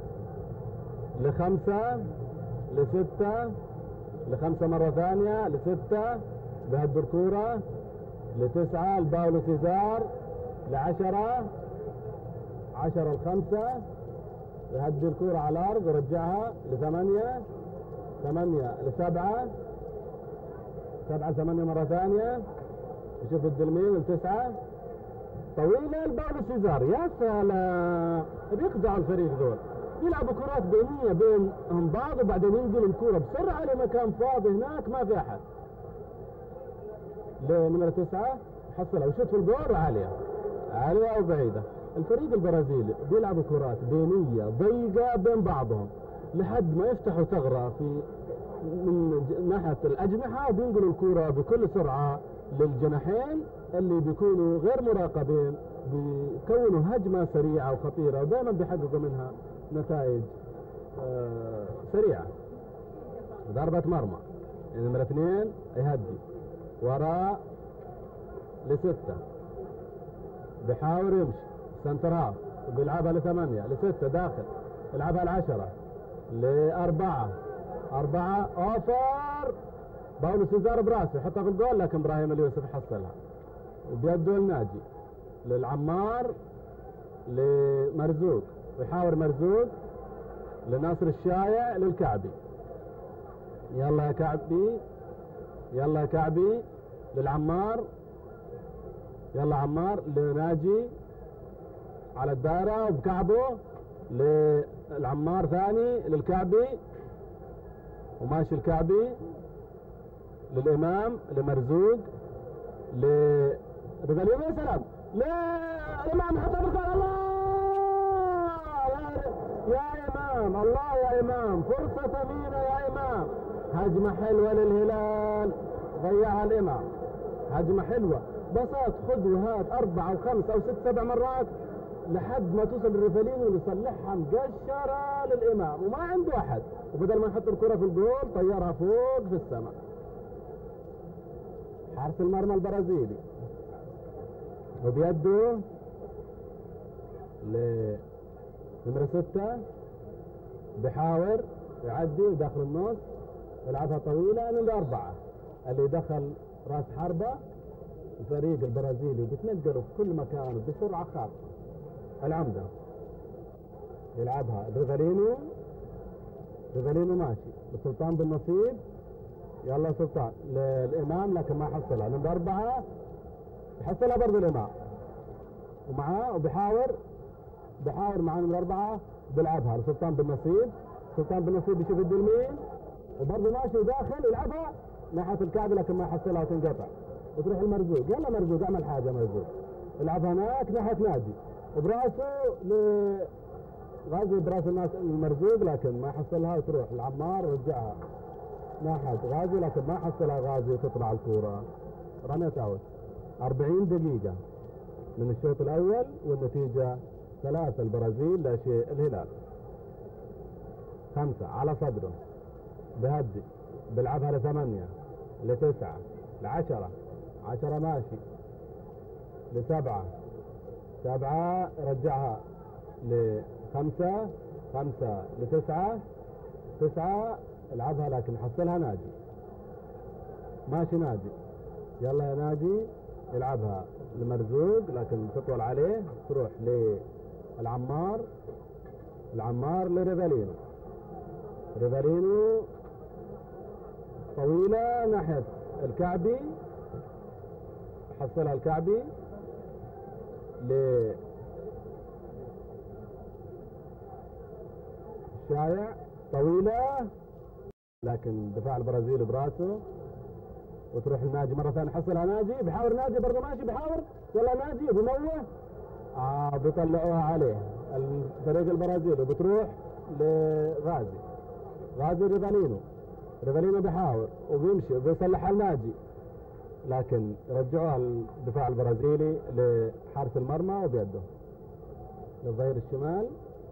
لخمسة لستة لخمسة مرة ثانية لستة بهدوا الكورة لتسعة الباولو سيزار لعشرة عشرة لخمسة، يهدي الكرة على الأرض ويرجعها لثمانية، ثمانية لسبعة، سبعة ثمانية مرة ثانية، يشوف الدلمين لتسعة، طويلة لباولو سيزار. يا سلام، بيخدعوا الفريق ذول، بيلعبوا كرات بينية بينهم بعض وبعدين ينقلوا الكرة بسرعة لمكان فاضي هناك ما في أحد. لنمرة تسعة حصلها وشوت في الجول عالية، عالية وبعيدة. الفريق البرازيلي بيلعبوا كرات بينية ضيقة بين بعضهم لحد ما يفتحوا ثغرة في من ناحية الأجنحة وبينقلوا الكرة بكل سرعة للجناحين اللي بيكونوا غير مراقبين، بيكونوا هجمة سريعة وخطيرة ودائما بيحققوا منها نتائج آه سريعة. ضربة مرمى نمرة اثنين يهدي وراء لستة، بيحاول يمشي سنتر هاف، بيلعبها لثمانية لستة داخل، بيلعبها لعشرة لأربعة، أربعة أوفر، باولو سيزار براسه يحطها في الجول لكن إبراهيم اليوسف حصلها وبيده الناجي للعمار لمرزوق، ويحاول مرزوق لناصر الشايع للكعبي، يلا يا كعبي، يلا يا كعبي للعمار، يلا عمار لناجي على الدائرة وبكعبه للعمار ثاني للكعبي، وماشي الكعبي للإمام لمرزوق لرجاليم. يا سلام، لا الإمام حتى بالكرة، الله يا, يا إمام، الله يا إمام، فرصة ثمينة يا إمام، هجمة حلوة للهلال ضيعها الإمام، هجمة حلوة بساط خذ وهات أربعة وخمس أو ست سبع مرات لحد ما توصل الريفالينو ويصلحها مقشرة للإمام وما عنده أحد، وبدل ما يحط الكرة في الجول طيرها فوق في السماء. حارس المرمى البرازيلي وبيده لنمرة ستة، بحاول يعدي وداخل النص، يلعبها طويلة للأربعة اللي دخل راس حربة الفريق البرازيلي وبتنقلوا في كل مكان بسرعة خاصة. العمدة يلعبها ريفالينو، ريفالينو ماشي السلطان بالنصيب، يلا سلطان للإمام لكن ما حصلها، نمرة أربعة يحصلها برضه الإمام ومعاه وبحاور بحاور مع نمرة أربعة بيلعبها لسلطان بالنصيب، سلطان بالنصيب يشوف اليمين وبرضه ماشي وداخل يلعبها ناحية الكعبة لكن ما يحصلها وتنقطع وتروح المرزوق، يلا مرزوق اعمل حاجة مرزوق، يلعبها هناك ناحية نادي وبراسه لغازي براس الناس المرزوق لكن ما حصلها وتروح العمار ورجعها ناحية غازي لكن ما حصلها غازي وتطلع الكورة. رميت اوت. أربعين دقيقة من الشوط الأول والنتيجة ثلاثة البرازيل لا شيء الهلال. خمسة على صدره بهدي بيلعبها لثمانية لتسعة لعشرة، عشرة ماشي لسبعة، سبعة رجعها لخمسة، خمسة لتسعة، تسعة العبها لكن حصلها ناجي، ماشي ناجي، يلا يا ناجي يلعبها لمرزوق لكن تطول عليه تروح للعمار، العمار لريفالينو، ريفالينو طويلة ناحية الكعبي حصلها الكعبي للشايع طويلة لكن دفاع البرازيل براسه وتروح الناجي مرة ثانية حصلها ناجي، بحاول ناجي برضه ماشي بحاول، يلا ناجي بموه اه بيطلعوها عليه الفريق البرازيلي وبتروح لغازي، غازي ريفالينو، ريفالينو بيحاول وبيمشي وبيصلحها الناجي لكن رجعوها الدفاع البرازيلي لحارس المرمى وبيده للظهير الشمال،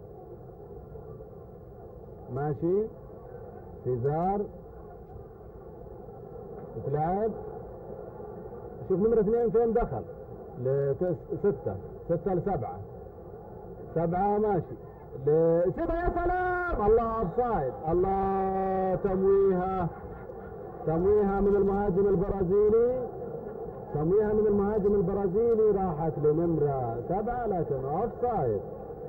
ماشي سيزار تلعب، شوف نمرة اثنين فين دخل لستة، ستة لسبعة، سبعة ماشي لسبعة، يا سلام الله اوفسايد، الله تمويها تمويها من المهاجم البرازيلي، تمويها من المهاجم البرازيلي راحت لنمرة سبعة لكن اوفسايد،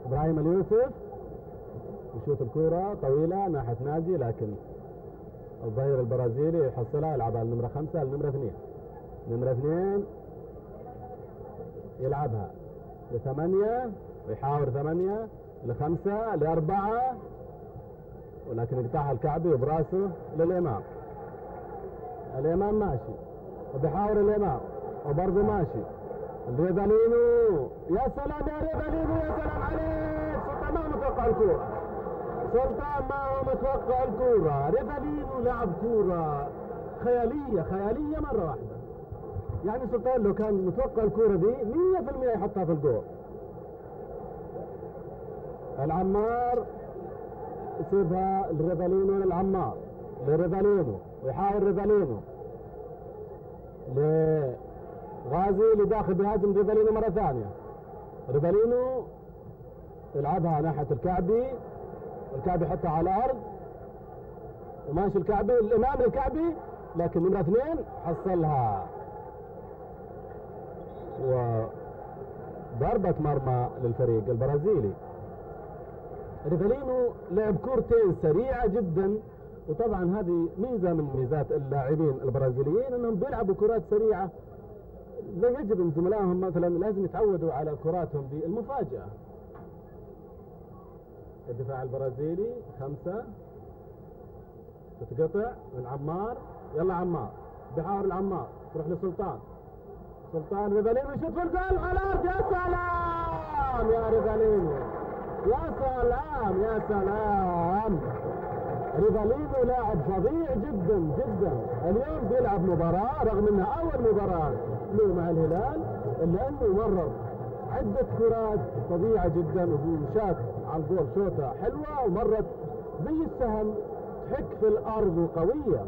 ابراهيم اليوسف يشوط الكرة طويلة ناحية ناجي، لكن الظهير البرازيلي يحصلها يلعبها النمرة خمسة النمرة اثنين. نمرة اثنين يلعبها لثمانية ويحاور ثمانية لخمسة لأربعة، ولكن يقطعها الكعبي وبراسه للإمام. الإمام ماشي وبيحاور الإمام وبرضه ماشي. ريفالينو يا سلام يا ريفالينو يا سلام عليك. سلطان ما هو متوقع الكورة، سلطان ما هو متوقع الكورة. ريفالينو لعب كورة خيالية خيالية مرة واحدة. يعني سلطان لو كان متوقع الكورة دي مية في المية يحطها في الجول. العمار يسيبها لريفالينو للعمار لريفالينو ويحاول ريفالينو لغازي اللي داخل بهاجم ريفالينو مرة ثانية. ريفالينو يلعبها ناحية الكعبي، الكعبي يحطها على الأرض وماشي الكعبي الإمام الكعبي، لكن نمرة اثنين حصلها وضربة مرمى للفريق البرازيلي. ريفالينو لعب كورتين سريعة جدا، وطبعا هذه ميزة من ميزات اللاعبين البرازيليين انهم بيلعبوا كرات سريعة. لا يجب ان زملائهم مثلا لازم يتعودوا على كراتهم دي المفاجأة. الدفاع البرازيلي خمسة تتقطع من عمار، يلا عمار بحاول العمار تروح لسلطان، سلطان ريفالينو يشوط في الجول على الارض. يا سلام يا ريفالينو يا سلام يا سلام. ريفالينو لاعب فظيع جدا جدا. اليوم بيلعب مباراة رغم انها اول مباراة له مع الهلال، الا انه مرر عدة كرات فظيعة جدا وشات على الجول شوطة حلوة ومرت زي السهم تحك في الارض وقوية.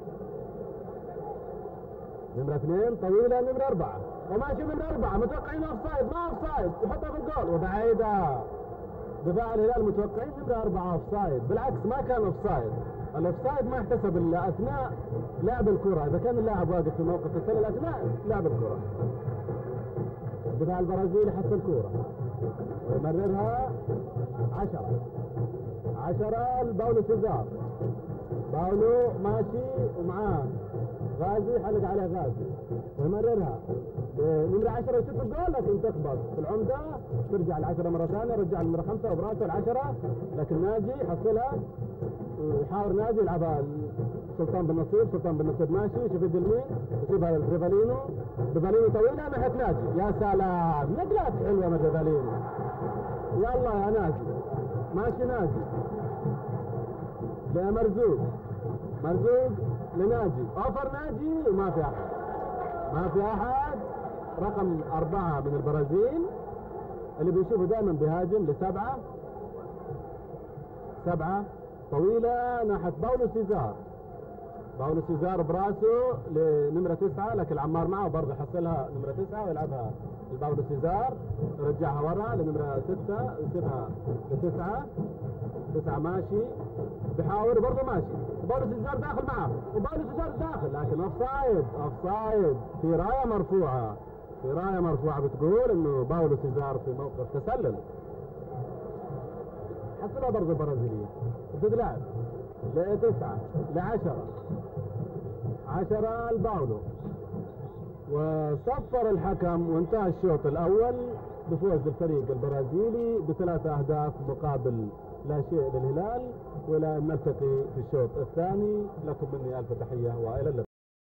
نمرة اثنين طويلة، نمرة اربعة وماشي نمرة اربعة متوقعين اوف سايد، ما اوف سايد يحطها في الجول وبعيدة. دفاع الهلال متوقعين نمرة اربعة اوف سايد، بالعكس ما كان اوف سايد. الاوف سايد ما يحتسب الا اثناء لعب الكرة، اذا كان اللاعب واقف في موقف السله اثناء لعب الكرة. الدفاع البرازيلي حصل الكرة ويمررها عشرة عشرة لباولو سيزار. باولو ماشي ومعاه غازي حلق عليه غازي ويمررها نمرة عشرة يشوف الجول، لكن تخبط في العمدة ترجع العشرة مرة ثانية، رجع المرة خمسة وبراسه العشرة، لكن ناجي يحصلها ويحاور ناجي يلعبها سلطان بن نصير. سلطان بن نصير ماشي يشوف يد اليمين يسيبها لريفالينو. ريفالينو طويلة ناحية ناجي، يا سلام نقلات حلوة من ريفالينو. يلا يا ناجي ماشي ناجي لمرزوق، مرزوق لناجي، اوفر ناجي وما في احد ما في احد. رقم اربعة من البرازيل اللي بيشوفه دائما بيهاجم لسبعة، سبعة طويلة ناحية باولو سيزار. باولو سيزار براسه لنمرة تسعة، لكن العمار معه برضه حصلها نمرة تسعة ويلعبها لباولو سيزار، يرجعها ورا لنمرة ستة يسيبها لتسعة. تسعة ماشي بحاول برضه ماشي، باولو سيزار داخل معه وباولو سيزار داخل، لكن اوف سايد اوف سايد. في راية مرفوعة في راية مرفوعة بتقول انه باولو سيزار في موقف تسلل. حصلها برضه البرازيليين بتتلعب لتسعة لعشرة، عشرة لباولو، وصفر الحكم وانتهى الشوط الاول بفوز الفريق البرازيلي بثلاثة اهداف مقابل لا شيء للهلال. ولا نلتقي في الشوط الثاني. لكم مني الف تحية والى اللقاء.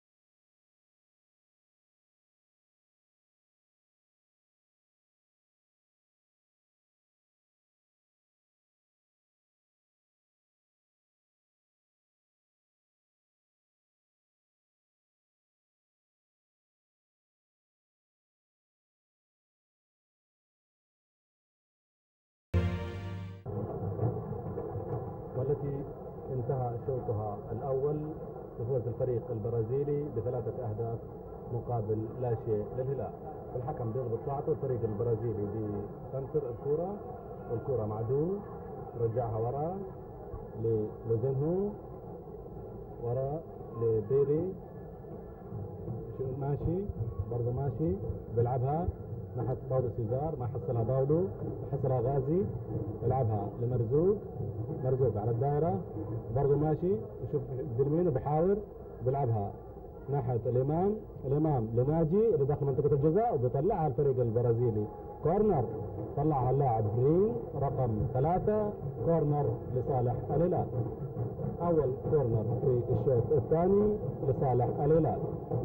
والتي انتهى شوطها الأول بفوز الفريق البرازيلي بثلاثة أهداف مقابل لا شيء للهلال. الحكم بيضبط ساعته، الفريق البرازيلي بيسنتر الكرة والكرة معدول، رجعها ورا للوزينهو، ورا لبيري ماشي برضه ماشي بيلعبها ناحية باولو سيزار، ما يحصلها باولو يحصلها غازي، يلعبها لمرزوق، مرزوق على الدائرة برضه ماشي، يشوف الدلمين وبيحاور بيلعبها ناحية الإمام، الإمام لناجي اللي داخل منطقة الجزاء وبيطلعها الفريق البرازيلي كورنر، طلعها اللاعب رين رقم ثلاثة، كورنر لصالح الهلال. أول كورنر في الشوط الثاني لصالح الهلال.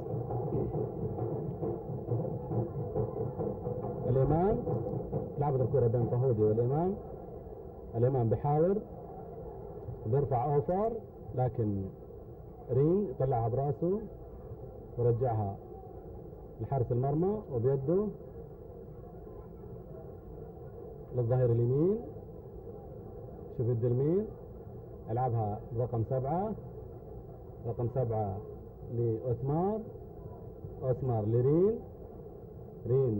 الإمام لعبت الكرة بين فهودي والإمام، الإمام بحاول بيرفع أوفر لكن رين يطلعها براسه ورجعها لحارس المرمى وبيده للظهير اليمين. شوف الدلمين يلعبها رقم سبعة، رقم سبعة لأوسمار، أوسمار لرين، رين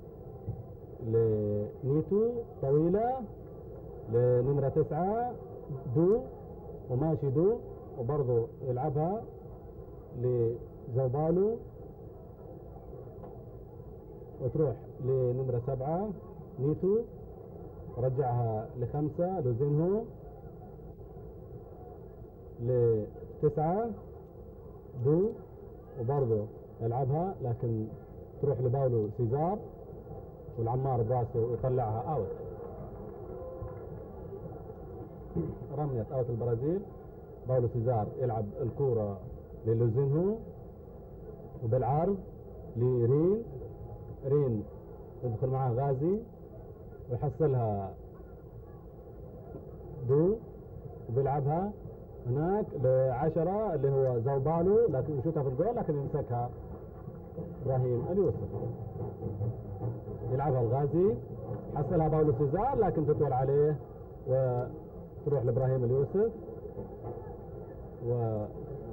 لنيتو طويلة لنمرة تسعة دو وماشي دو، وبرضه يلعبها لزوبالو وتروح لنمرة سبعة نيتو، رجعها لخمسة لوزينهو، لتسعة دو وبرضه يلعبها لكن تروح لباولو سيزار والعمار براسه ويطلعها اوت. رمية اوت البرازيل. باولو سيزار يلعب الكورة للوزينهو وبالعرض لرين، رين يدخل معاه غازي ويحصلها دو وبيلعبها هناك لعشرة اللي هو زوبالو لكن يشوتها في الجول لكن يمسكها ابراهيم اليوسف. يلعبها الغازي، حصلها باولو سيزار لكن تطول عليه وتروح لابراهيم اليوسف ومشي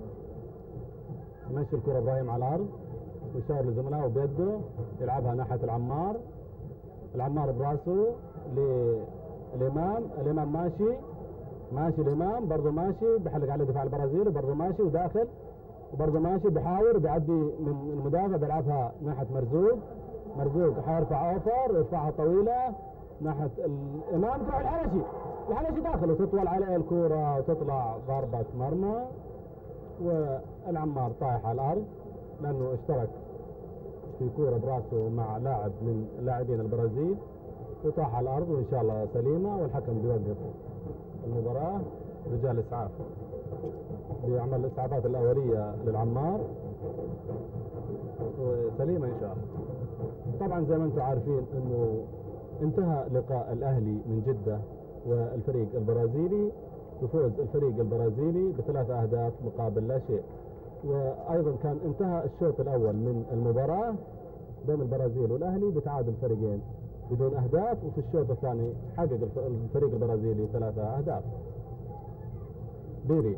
الكرة ابراهيم على الارض ويشاور لزملائه بيده، يلعبها ناحية العمار، العمار براسه للامام، الامام ماشي ماشي الامام برضه ماشي بحلق على دفاع البرازيل وبرضه ماشي وداخل وبرضه ماشي بحاول بيعدي من المدافع بيلعبها ناحية مرزوق، مرزوق حيرفع اوفر يرفعها طويلة ناحية الامام تروح الحنشي، الحنشي داخل وتطول عليه الكورة وتطلع ضربة مرمى والعمار طايح على الارض لانه اشترك في كورة براسه مع لاعب من لاعبين البرازيل وطاح على الارض وان شاء الله سليمة، والحكم بيوقف المباراة. رجال اسعاف بيعمل الاسعافات الاولية للعمار وسليمة ان شاء الله. طبعا زي ما انتم عارفين انه انتهى لقاء الاهلي من جدة والفريق البرازيلي بفوز الفريق البرازيلي بثلاثة اهداف مقابل لا شيء، وايضا كان انتهى الشوط الاول من المباراة بين البرازيل والاهلي بتعادل الفريقين بدون اهداف، وفي الشوط الثاني حقق الفريق البرازيلي ثلاثة اهداف. بيري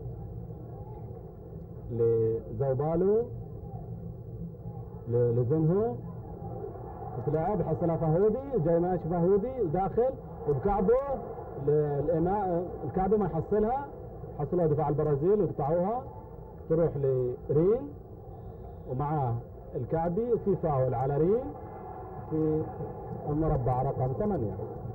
لزوبالو لزنهو تلعب حصلها فهودي جاي ماشي فهودي داخل وبكعبه للإمام، الكعبه ما يحصلها، حصلها دفاع البرازيل وقطعوها تروح لرين ومعاه الكعبي وفي فاول على رين في المربع رقم ثمانية.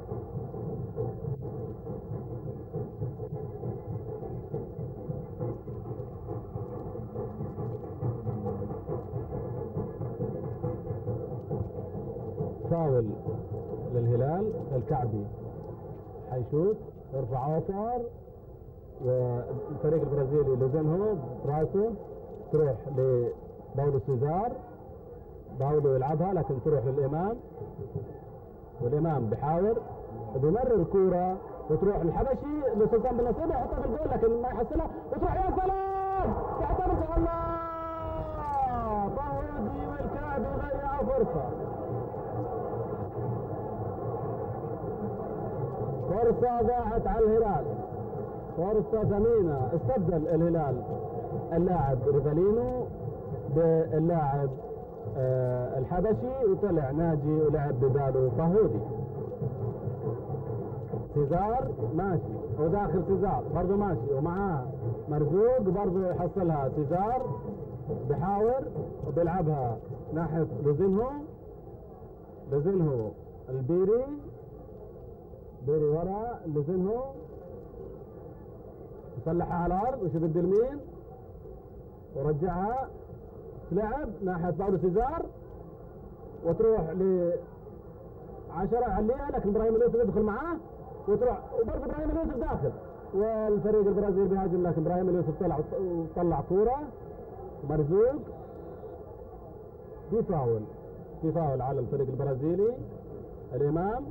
فاول للهلال، الكعبي حيشوت يرفع اوفر والفريق البرازيلي لوزينهو براسه تروح لباولو سيزار، باولو يلعبها لكن تروح للامام والامام بحاول وبيمرر الكوره وتروح للحبشي لسلطان بن نصير يحطها في الجول لكن ما يحصلها وتروح يا سلام تحطها ان شاء الله. فهودي والكعبي ضيعوا فرصه، فرصة ضاعت على الهلال، فرصة ثمينة. استبدل الهلال اللاعب ريفالينو باللاعب آه الحبشي وطلع ناجي ولعب بداله فهودي. سيزار ماشي وداخل سيزار برضه ماشي ومعاه مرزوق برضه يحصلها سيزار بحاول وبيلعبها ناحية لوزينهو لزنهو البيري، بيري ورا لزنهو، يصلحها على الارض وشد اليمين ورجعها تلعب ناحية باولو سيزار وتروح ل عشرة عليها، لكن ابراهيم اليوسف يدخل معاه وتروح وبرضه ابراهيم اليوسف داخل، والفريق البرازيلي بيهاجم لكن ابراهيم اليوسف طلع وطلع كورة مرزوق. في فاول، في فاول على الفريق البرازيلي. الامام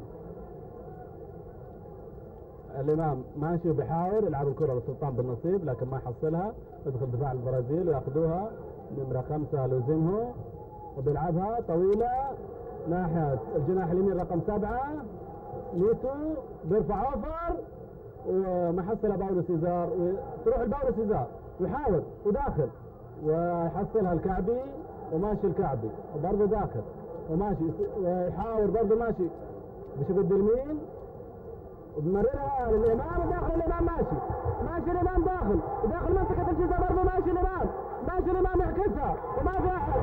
الامام ماشي وبيحاول يلعب الكرة لسلطان بن نصيب لكن ما يحصلها، يدخل دفاع البرازيل وياخذوها نمرة خمسة لوزينهو وبيلعبها طويلة ناحية الجناح اليمين رقم سبعة نيتو، بيرفع اوفر ومحصلها باولو سيزار وتروح الباولو سيزار ويحاول وداخل ويحصلها الكعبي وماشي الكعبي وبرضه داخل وماشي ويحاول برضه ماشي بشد اليمين وبمررها للامام وداخل الامام ماشي ماشي الامام داخل وداخل منطقة الجزاء برضه ماشي الامام ماشي الامام يحكسها وما في احد.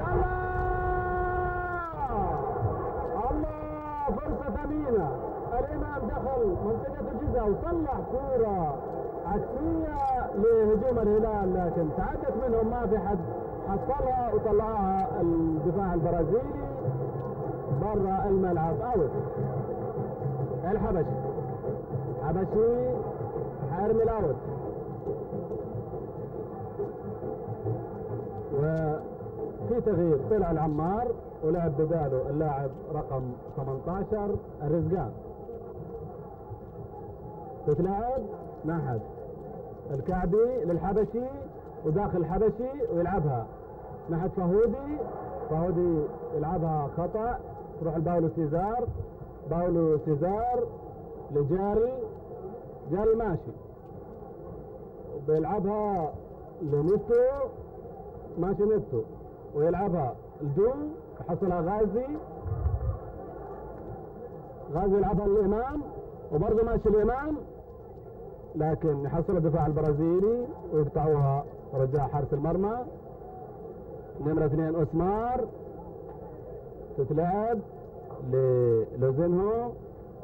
الله الله فرصة ثمينة، الامام دخل منطقة الجزاء وصلح كورة عكسية لهجوم الهلال لكن تعدت منهم ما في حد حصلها وطلعها الدفاع البرازيلي برا الملعب. اوت. الحبشي حبشي حارم الاوت وفي تغيير، طلع العمار ولعب بداله اللاعب رقم ثمانية عشر الرزقان. تتلعب ناحية الكعبي للحبشي وداخل الحبشي ويلعبها ناحية فهودي، فهودي يلعبها خطأ تروح لباولو سيزار، باولو سيزار لجاري، جاري ماشي بيلعبها لنيتو، ماشي نيتو ويلعبها الدو يحصلها غازي، غازي يلعبها للامام وبرضه ماشي الامام لكن يحصل الدفاع البرازيلي ويقطعوها ورجع حارس المرمى. نمرة اثنين اوسمار تتلعب للوزينهو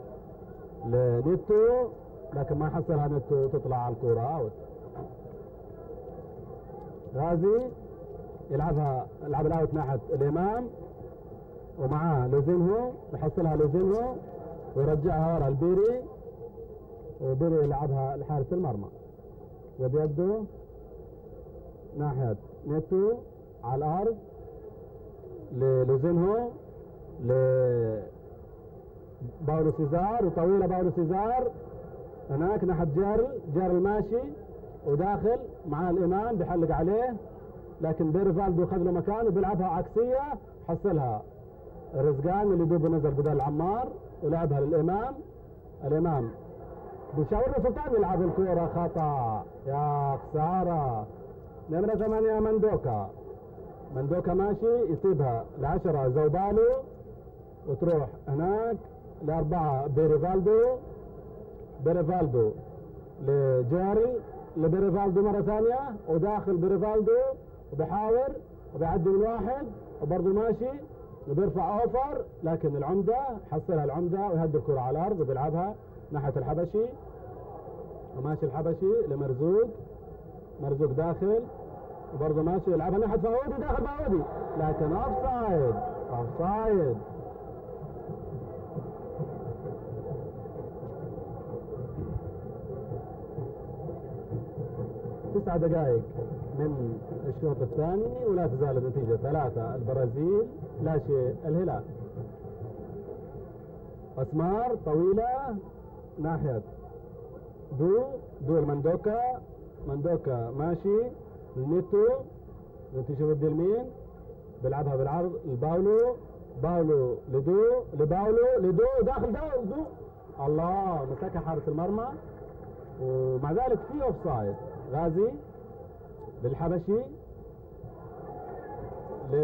لنيتو لكن ما حصلها نيتو تطلع على الكورة اوت. غازي يلعبها يلعب الاوت ناحية الامام ومعاه لوزينهو يحصلها لوزينهو ويرجعها ورا البيري وبيري يلعبها لحارس المرمى وبيده ناحية نيتو على الارض للوزينهو لباولو سيزار وطويلة باولو سيزار هناك ناحية جارل، جارل ماشي وداخل مع الامام بيحلق عليه لكن بيرفالدو خذ له مكان وبيلعبها عكسية حصلها الرزقان اللي دوب نزل بدل العمار ولعبها للامام. الامام بيشاور له سلطان يلعب الكورة خطأ، يا خسارة. نمرة ثمانية مندوكا، مندوكا ماشي يسيبها لعشرة زوبالو وتروح هناك لأربعة بيريفالدو، بيريفالدو لجاري لبيريفالدو مرة ثانية وداخل بيريفالدو وبيحاور وبيعدي من واحد وبرضه ماشي وبيرفع اوفر لكن العمدة حصلها العمدة ويهدي الكرة على الارض وبيلعبها ناحية الحبشي وماشي الحبشي لمرزوق، مرزوق داخل وبرضه ماشي يلعبها ناحية فهودي داخل فهودي لكن اوف سايد، اوف سايد. تسع دقائق من الشوط الثاني ولا تزال النتيجة ثلاثة البرازيل لا شيء الهلال. أسمار طويلة ناحية دو دو المندوكا، مندوكا ماشي النيتو نتيجة ود اليمين بيلعبها بالعرض الباولو، باولو لدو لباولو لدو داخل دو دو الله مسكها حارس المرمى ومع ذلك في اوف سايد. غازي للحبشي ل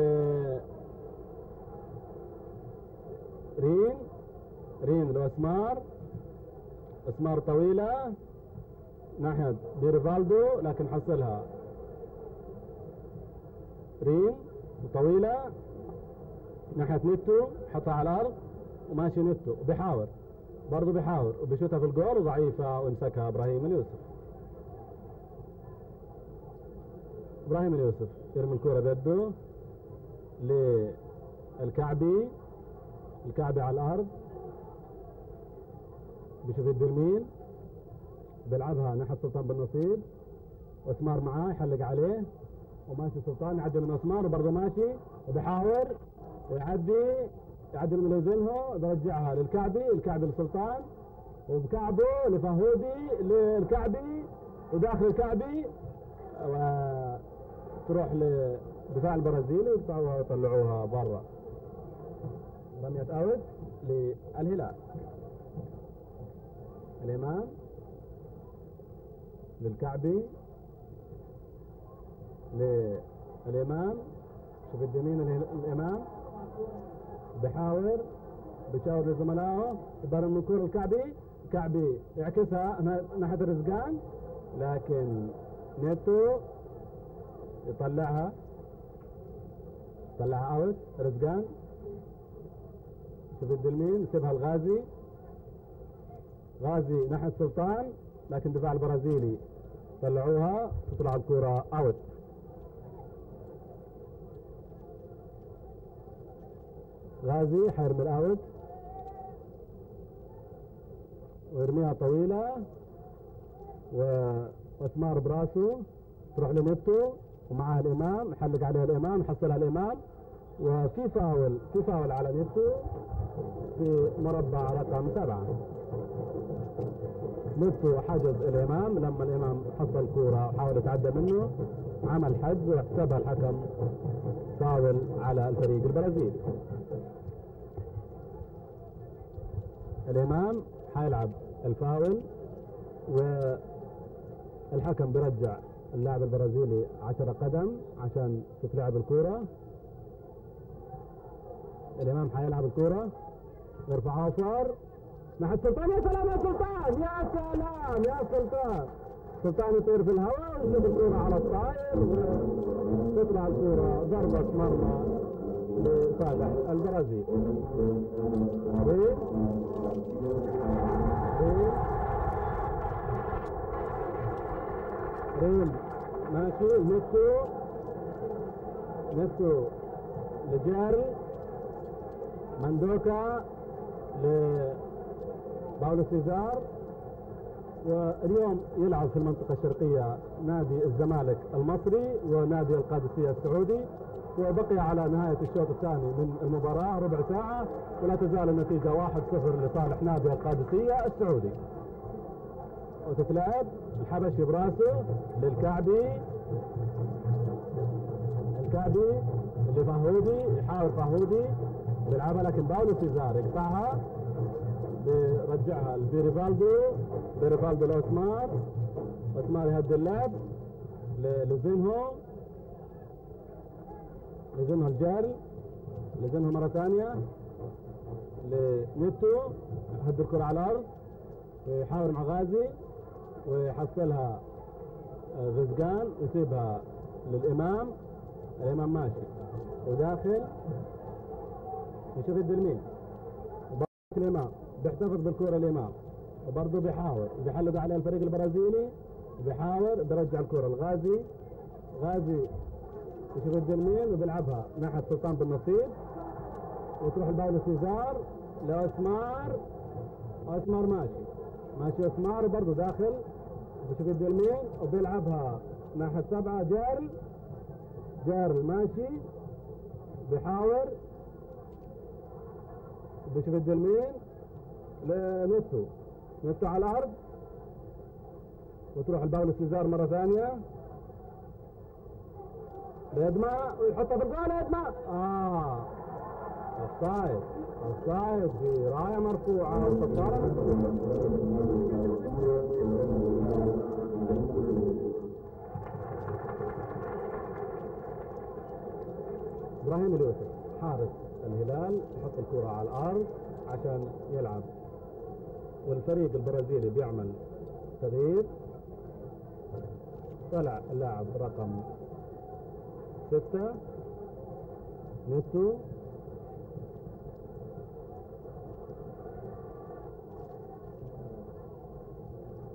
رين، رين لأسمار، أسمار طويلة ناحية بيريفالدو لكن حصلها رين طويلة ناحية نيتو حطها على الأرض وماشي نتو وبيحاور برضه بيحاور وبيشوتها في الجول وضعيفة وامسكها ابراهيم اليوسف. ابراهيم اليوسف يرمي الكرة بيده للكعبي، الكعبي على الارض بيشوف يده اليمين بيلعبها ناحية سلطان بالنصيب، واسمار معاه يحلق عليه وماشي سلطان يعدي من اسمار وبرضه ماشي وبيحاور ويعدي يعدي من لوزينهو برجعها للكعبي، الكعبي لسلطان وبكعبه لفهودي للكعبي وداخل الكعبي وتروح لدفاع البرازيلي ويطلعوها برا. رمية اوت للهلال. الامام للكعبي للامام، شوف اليمين الامام بحاول بيشاور لزملائه برمي الكرة الكعبي، الكعبي يعكسها ناحية الرزقان لكن نيتو يطلعها طلعها اوت. رزقان شوف اليمين يسيبها الغازي، غازي ناحية سلطان لكن دفاع البرازيلي طلعوها تطلع الكرة اوت. غازي حيرمي الاوت ويرميها طويلة واسمار براسه تروح لنتو ومعها الامام يحلق عليها الامام يحصلها الامام وفي فاول في فاول على نتو في مربع رقم سبعة. نتو حجز الامام لما الامام حصل كورة وحاول يتعدى منه عمل حجز واحتسبها الحكم فاول على الفريق البرازيلي. الامام حيلعب الفاول والحكم بيرجع اللاعب البرازيلي عشرة قدم عشان تتلعب الكورة. الامام حيلعب الكورة يرفعها وفار ناحية سلطان. يا سلام يا سلطان، يا سلام يا سلطان. سلطان يطير في الهواء ويجيب الكورة على الطاير وتطلع الكورة ضربة مرمى لصالح البرازيل. ريل ريل ريل ماشي نتو نتو لجاري مندوكا لباولو سيزار. واليوم يلعب في المنطقة الشرقية نادي الزمالك المصري ونادي القادسية السعودي، وبقي على نهاية الشوط الثاني من المباراة ربع ساعة ولا تزال النتيجة واحد صفر لصالح نادي القادسية السعودي. وتتلعب الحبشي براسه للكعبي، الكعبي اللي فهودي يحاول فهودي بيلعبها لكن باولو سيزار يقطعها بيرجعها لبيريفالدو، بيريفالدو لأسمار، أسمار يهدي اللعب لزينهو، لزينهو الجاري لزينهو مرة ثانية لنيتو يهدي الكرة على الأرض ويحاول مع غازي ويحصلها رزقان ويسيبها للإمام. الإمام ماشي وداخل يشوف يد اليمين الإمام بيحتفظ بالكرة الإمام وبرضه بيحاول بيحلق عليه الفريق البرازيلي وبيحاول بيرجع الكرة الغازي. غازي يشوف يد اليمين وبيلعبها ناحية سلطان بالنصيب وتروح لباولو سيزار لأسمار. أسمار ماشي ماشي أسمار وبرضه داخل بيشوف يد اليمين وبيلعبها ناحية سبعة. جاري جاري ماشي بيحاول بيشوف يد اليمين لنتو، نتو على الارض وتروح لباولو سيزار مرة ثانية ليدمع ويحطها في الجول. يدمع اه اوفسايد اوفسايد براية مرفوعة وصفارة. ابراهيم اليوسف حارس الهلال يحط الكرة على الارض عشان يلعب، والفريق البرازيلي بيعمل تغيير. طلع اللاعب رقم ستة نيتو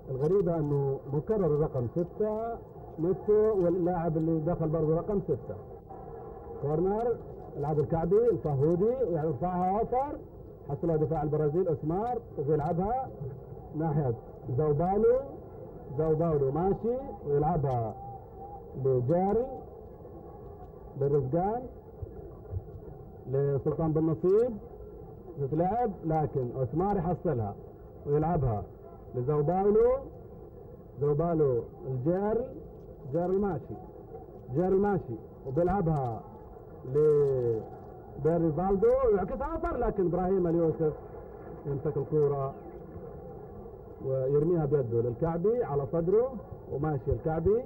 الغريبة انه مكرر الرقم ستة نفسه، واللاعب اللي دخل برضه رقم ستة. كورنر، يلعب الكعبي الفهودي ويرفعها اوفر، حصلها دفاع البرازيل اسمار وبيلعبها ناحية زوبالو. زوبالو ماشي ويلعبها لجاري للرزقان لسلطان بن نصيب، تتلعب لكن اسمار يحصلها ويلعبها لزوبالو. زوبالو الجاري، جاري ماشي، جاري ماشي وبيلعبها لبيري فالدو ويعكسها اوفر، لكن ابراهيم اليوسف يمسك الكورة ويرميها بيده للكعبي على صدره، وماشي الكعبي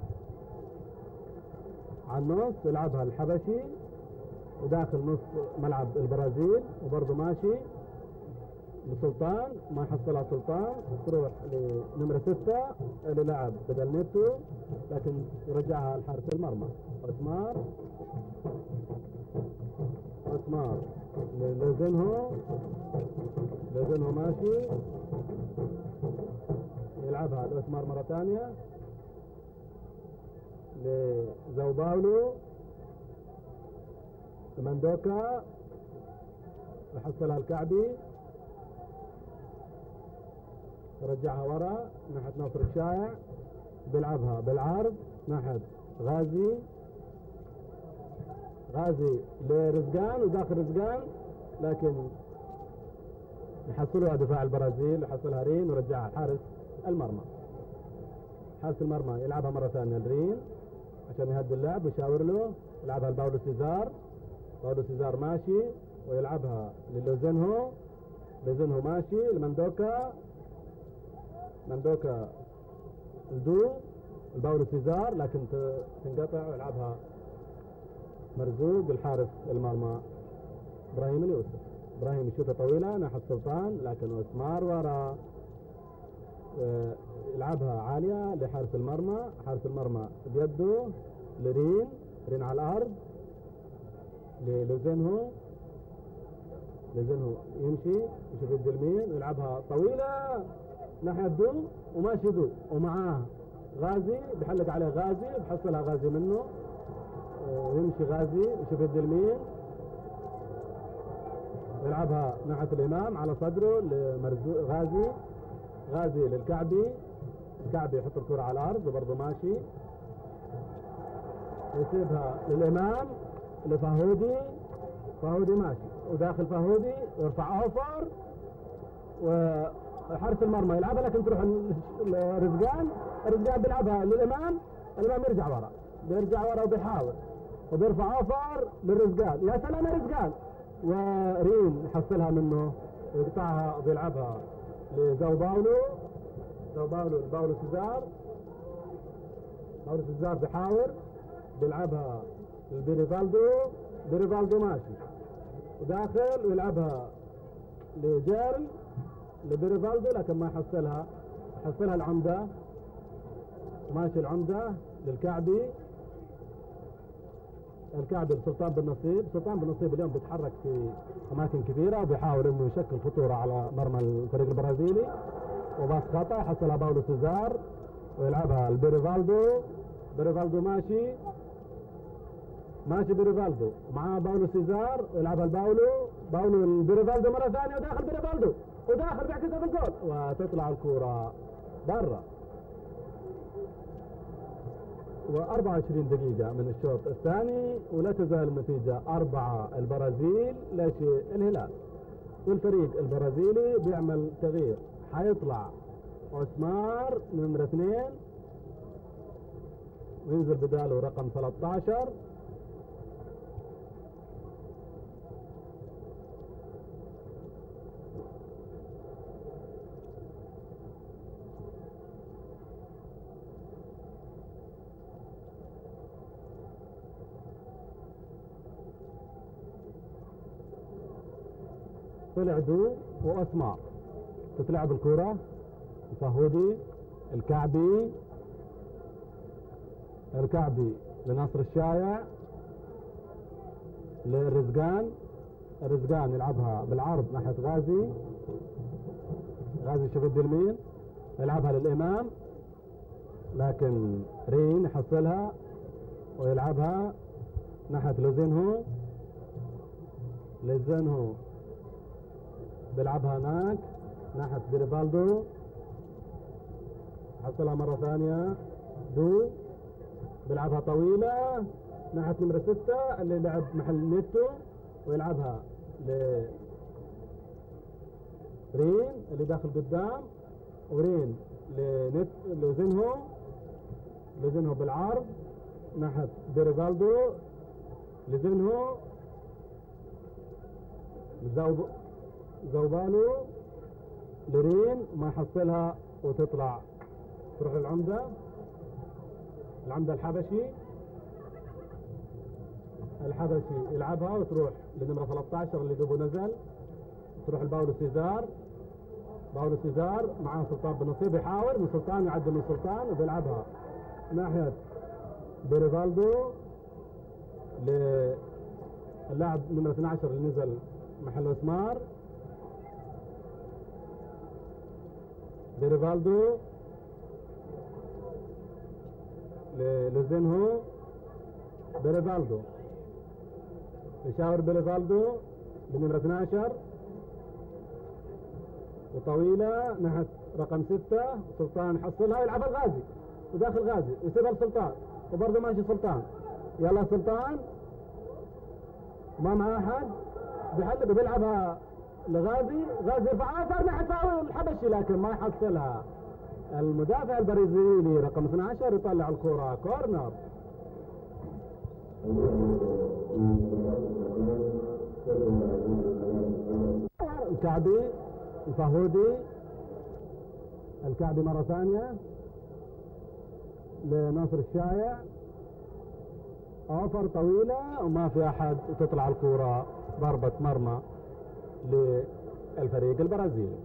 على النص يلعبها الحبشي وداخل نص ملعب البرازيل، وبرضه ماشي لسلطان ما يحصلها سلطان، تروح لنمرة ستة اللي لعب بدل نيتو لكن يرجعها لحارس المرمى اسمار. اسمار لزنهو، لزنهو ماشي يلعبها الاسمار مرة ثانية لزوباولو مندوكا يحصلها الكعبي يرجعها ورا ناحية ناصر الشايع، بيلعبها بالعرض ناحية غازي. غازي لرزقان وداخل رزقان لكن يحصلها دفاع البرازيل، يحصلها رين ويرجعها حارس المرمى. حارس المرمى يلعبها مرة ثانية لرين عشان يهدي اللعب ويشاور له، يلعبها لباولو سيزار. باولو سيزار ماشي ويلعبها للوزنهو. لوزنهو ماشي لمندوكا. مندوكا الدو الباولو سيزار لكن تنقطع ويلعبها مرزوق الحارس المرمى ابراهيم اليوسف. ابراهيم يشوطها طويلة ناحية سلطان لكن اسمار ورا، يلعبها عالية لحارس المرمى. حارس المرمى بيده لرين، رين على الارض للوزنهو. لوزنهو يمشي يشوف يد اليمين ويلعبها طويلة ناحية دو وماشي دو ومعاه غازي، بحلق عليه غازي بحصلها غازي منه ويمشي غازي يشوف يد اليمين يلعبها ناحية الامام على صدره لمرزوق غازي. غازي للكعبي، الكعبي يحط الكرة على الارض وبرضه ماشي يسيبها للامام لفهودي. فهودي ماشي وداخل فهودي يرفع اوفر وحارس المرمى يلعبها لكن تروح لرزقان. رزقان بيلعبها للامام، الامام يرجع ورا، بيرجع ورا وبيحاول وبيرفع اوفر للرزقان. يا سلام يا رزقان، ورين يحصلها منه ويقطعها وبيلعبها لزاو باولو. زاو باولو باولو سيزار. باولو سيزار بيحاول بيلعبها لبيريفالدو. بيريفالدو ماشي وداخل ويلعبها لجاري لبيريفالدو لكن ما يحصلها، يحصلها العمدة. ماشي العمدة للكعبي. الكعبي لسلطان بن نصيب. سلطان بن نصيب اليوم بيتحرك في اماكن كبيرة وبيحاول انه يشكل خطورة على مرمى الفريق البرازيلي، وباص خطأ حصلها باولو سيزار ويلعبها لبيريفالدو. بيريفالدو ماشي ماشي بيريفالدو معاه باولو سيزار ويلعبها لباولو. باولو البيريفالدو مرة ثانية وداخل بيريفالدو وداخل بيعكسها في الجول وتطلع الكرة برا. وأربعة وعشرين دقيقة من الشوط الثاني ولا تزال النتيجة أربعة البرازيل لا شيء الهلال. والفريق البرازيلي بيعمل تغيير، حيطلع أسمار نمرة اثنين وينزل بداله رقم ثلاثة عشر طلع دو واسمار. تتلعب الكرة الفهودي الكعبي. الكعبي لناصر الشايع للرزقان. الرزقان يلعبها بالعرض ناحية غازي. غازي شوف يد اليمين يلعبها للإمام، لكن رين يحصلها ويلعبها ناحية لوزينهو. لوزينهو بيلعبها هناك ناحية جريفالدو، حصلها مرة ثانية. دو بيلعبها طويلة ناحية نمرة ستة اللي لعب محل نيتو، ويلعبها ل رين اللي داخل قدام، ورين لنت لوزينهو. لوزينهو بالعرض ناحية جريفالدو. لوزينهو زوب زوبالو لرين ما يحصلها وتطلع تروح للعمدة. العمدة الحبشي الحبشي يلعبها وتروح لنمرة ثلاثة عشر اللي دوبه نزل، تروح لباولو سيزار. باولو سيزار معاه سلطان بن نصيب، يحاول من سلطان يعدي من سلطان وبيلعبها ناحية بريفالدو للاعب نمرة اثني عشر اللي نزل محل اسمار. بريفالدو للوزينهو. بريفالدو يشاور بريفالدو لنمرة اثني عشر وطويلة ناحية رقم ستة. سلطان حصلها يلعبها الغازي وداخل غازي ويسيبها لسلطان، وبرضه ماشي سلطان. يلا سلطان ما معاه احد، بيحلب بيلعبها لغازي. غازي يرفعها صار ناحية الحبشي لكن ما يحصلها. المدافع البرازيلي رقم اثني عشر يطلع الكرة كورنر. الكعبي الفهودي. الكعبي مرة ثانية لناصر الشايع، اوفر طويلة وما في احد، وتطلع الكرة ضربة مرمى للفريق البرازيلي.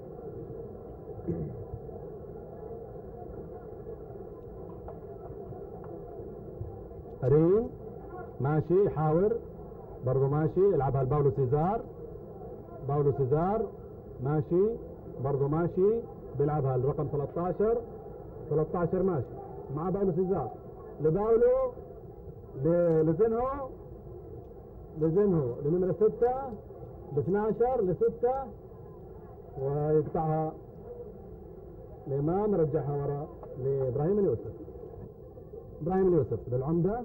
رين ماشي يحاور برضو ماشي، يلعبها لباولو سيزار. باولو سيزار ماشي برضو ماشي، بيلعبها الرقم ثلاثة عشر. ثلاثة عشر ماشي مع باولو سيزار لباولو لزينهو. لزينهو لنمرة ستة لاثني عشر لستة، ويقطعها الإمام، رجعها ورا لإبراهيم اليوسف. إبراهيم اليوسف للعمدة،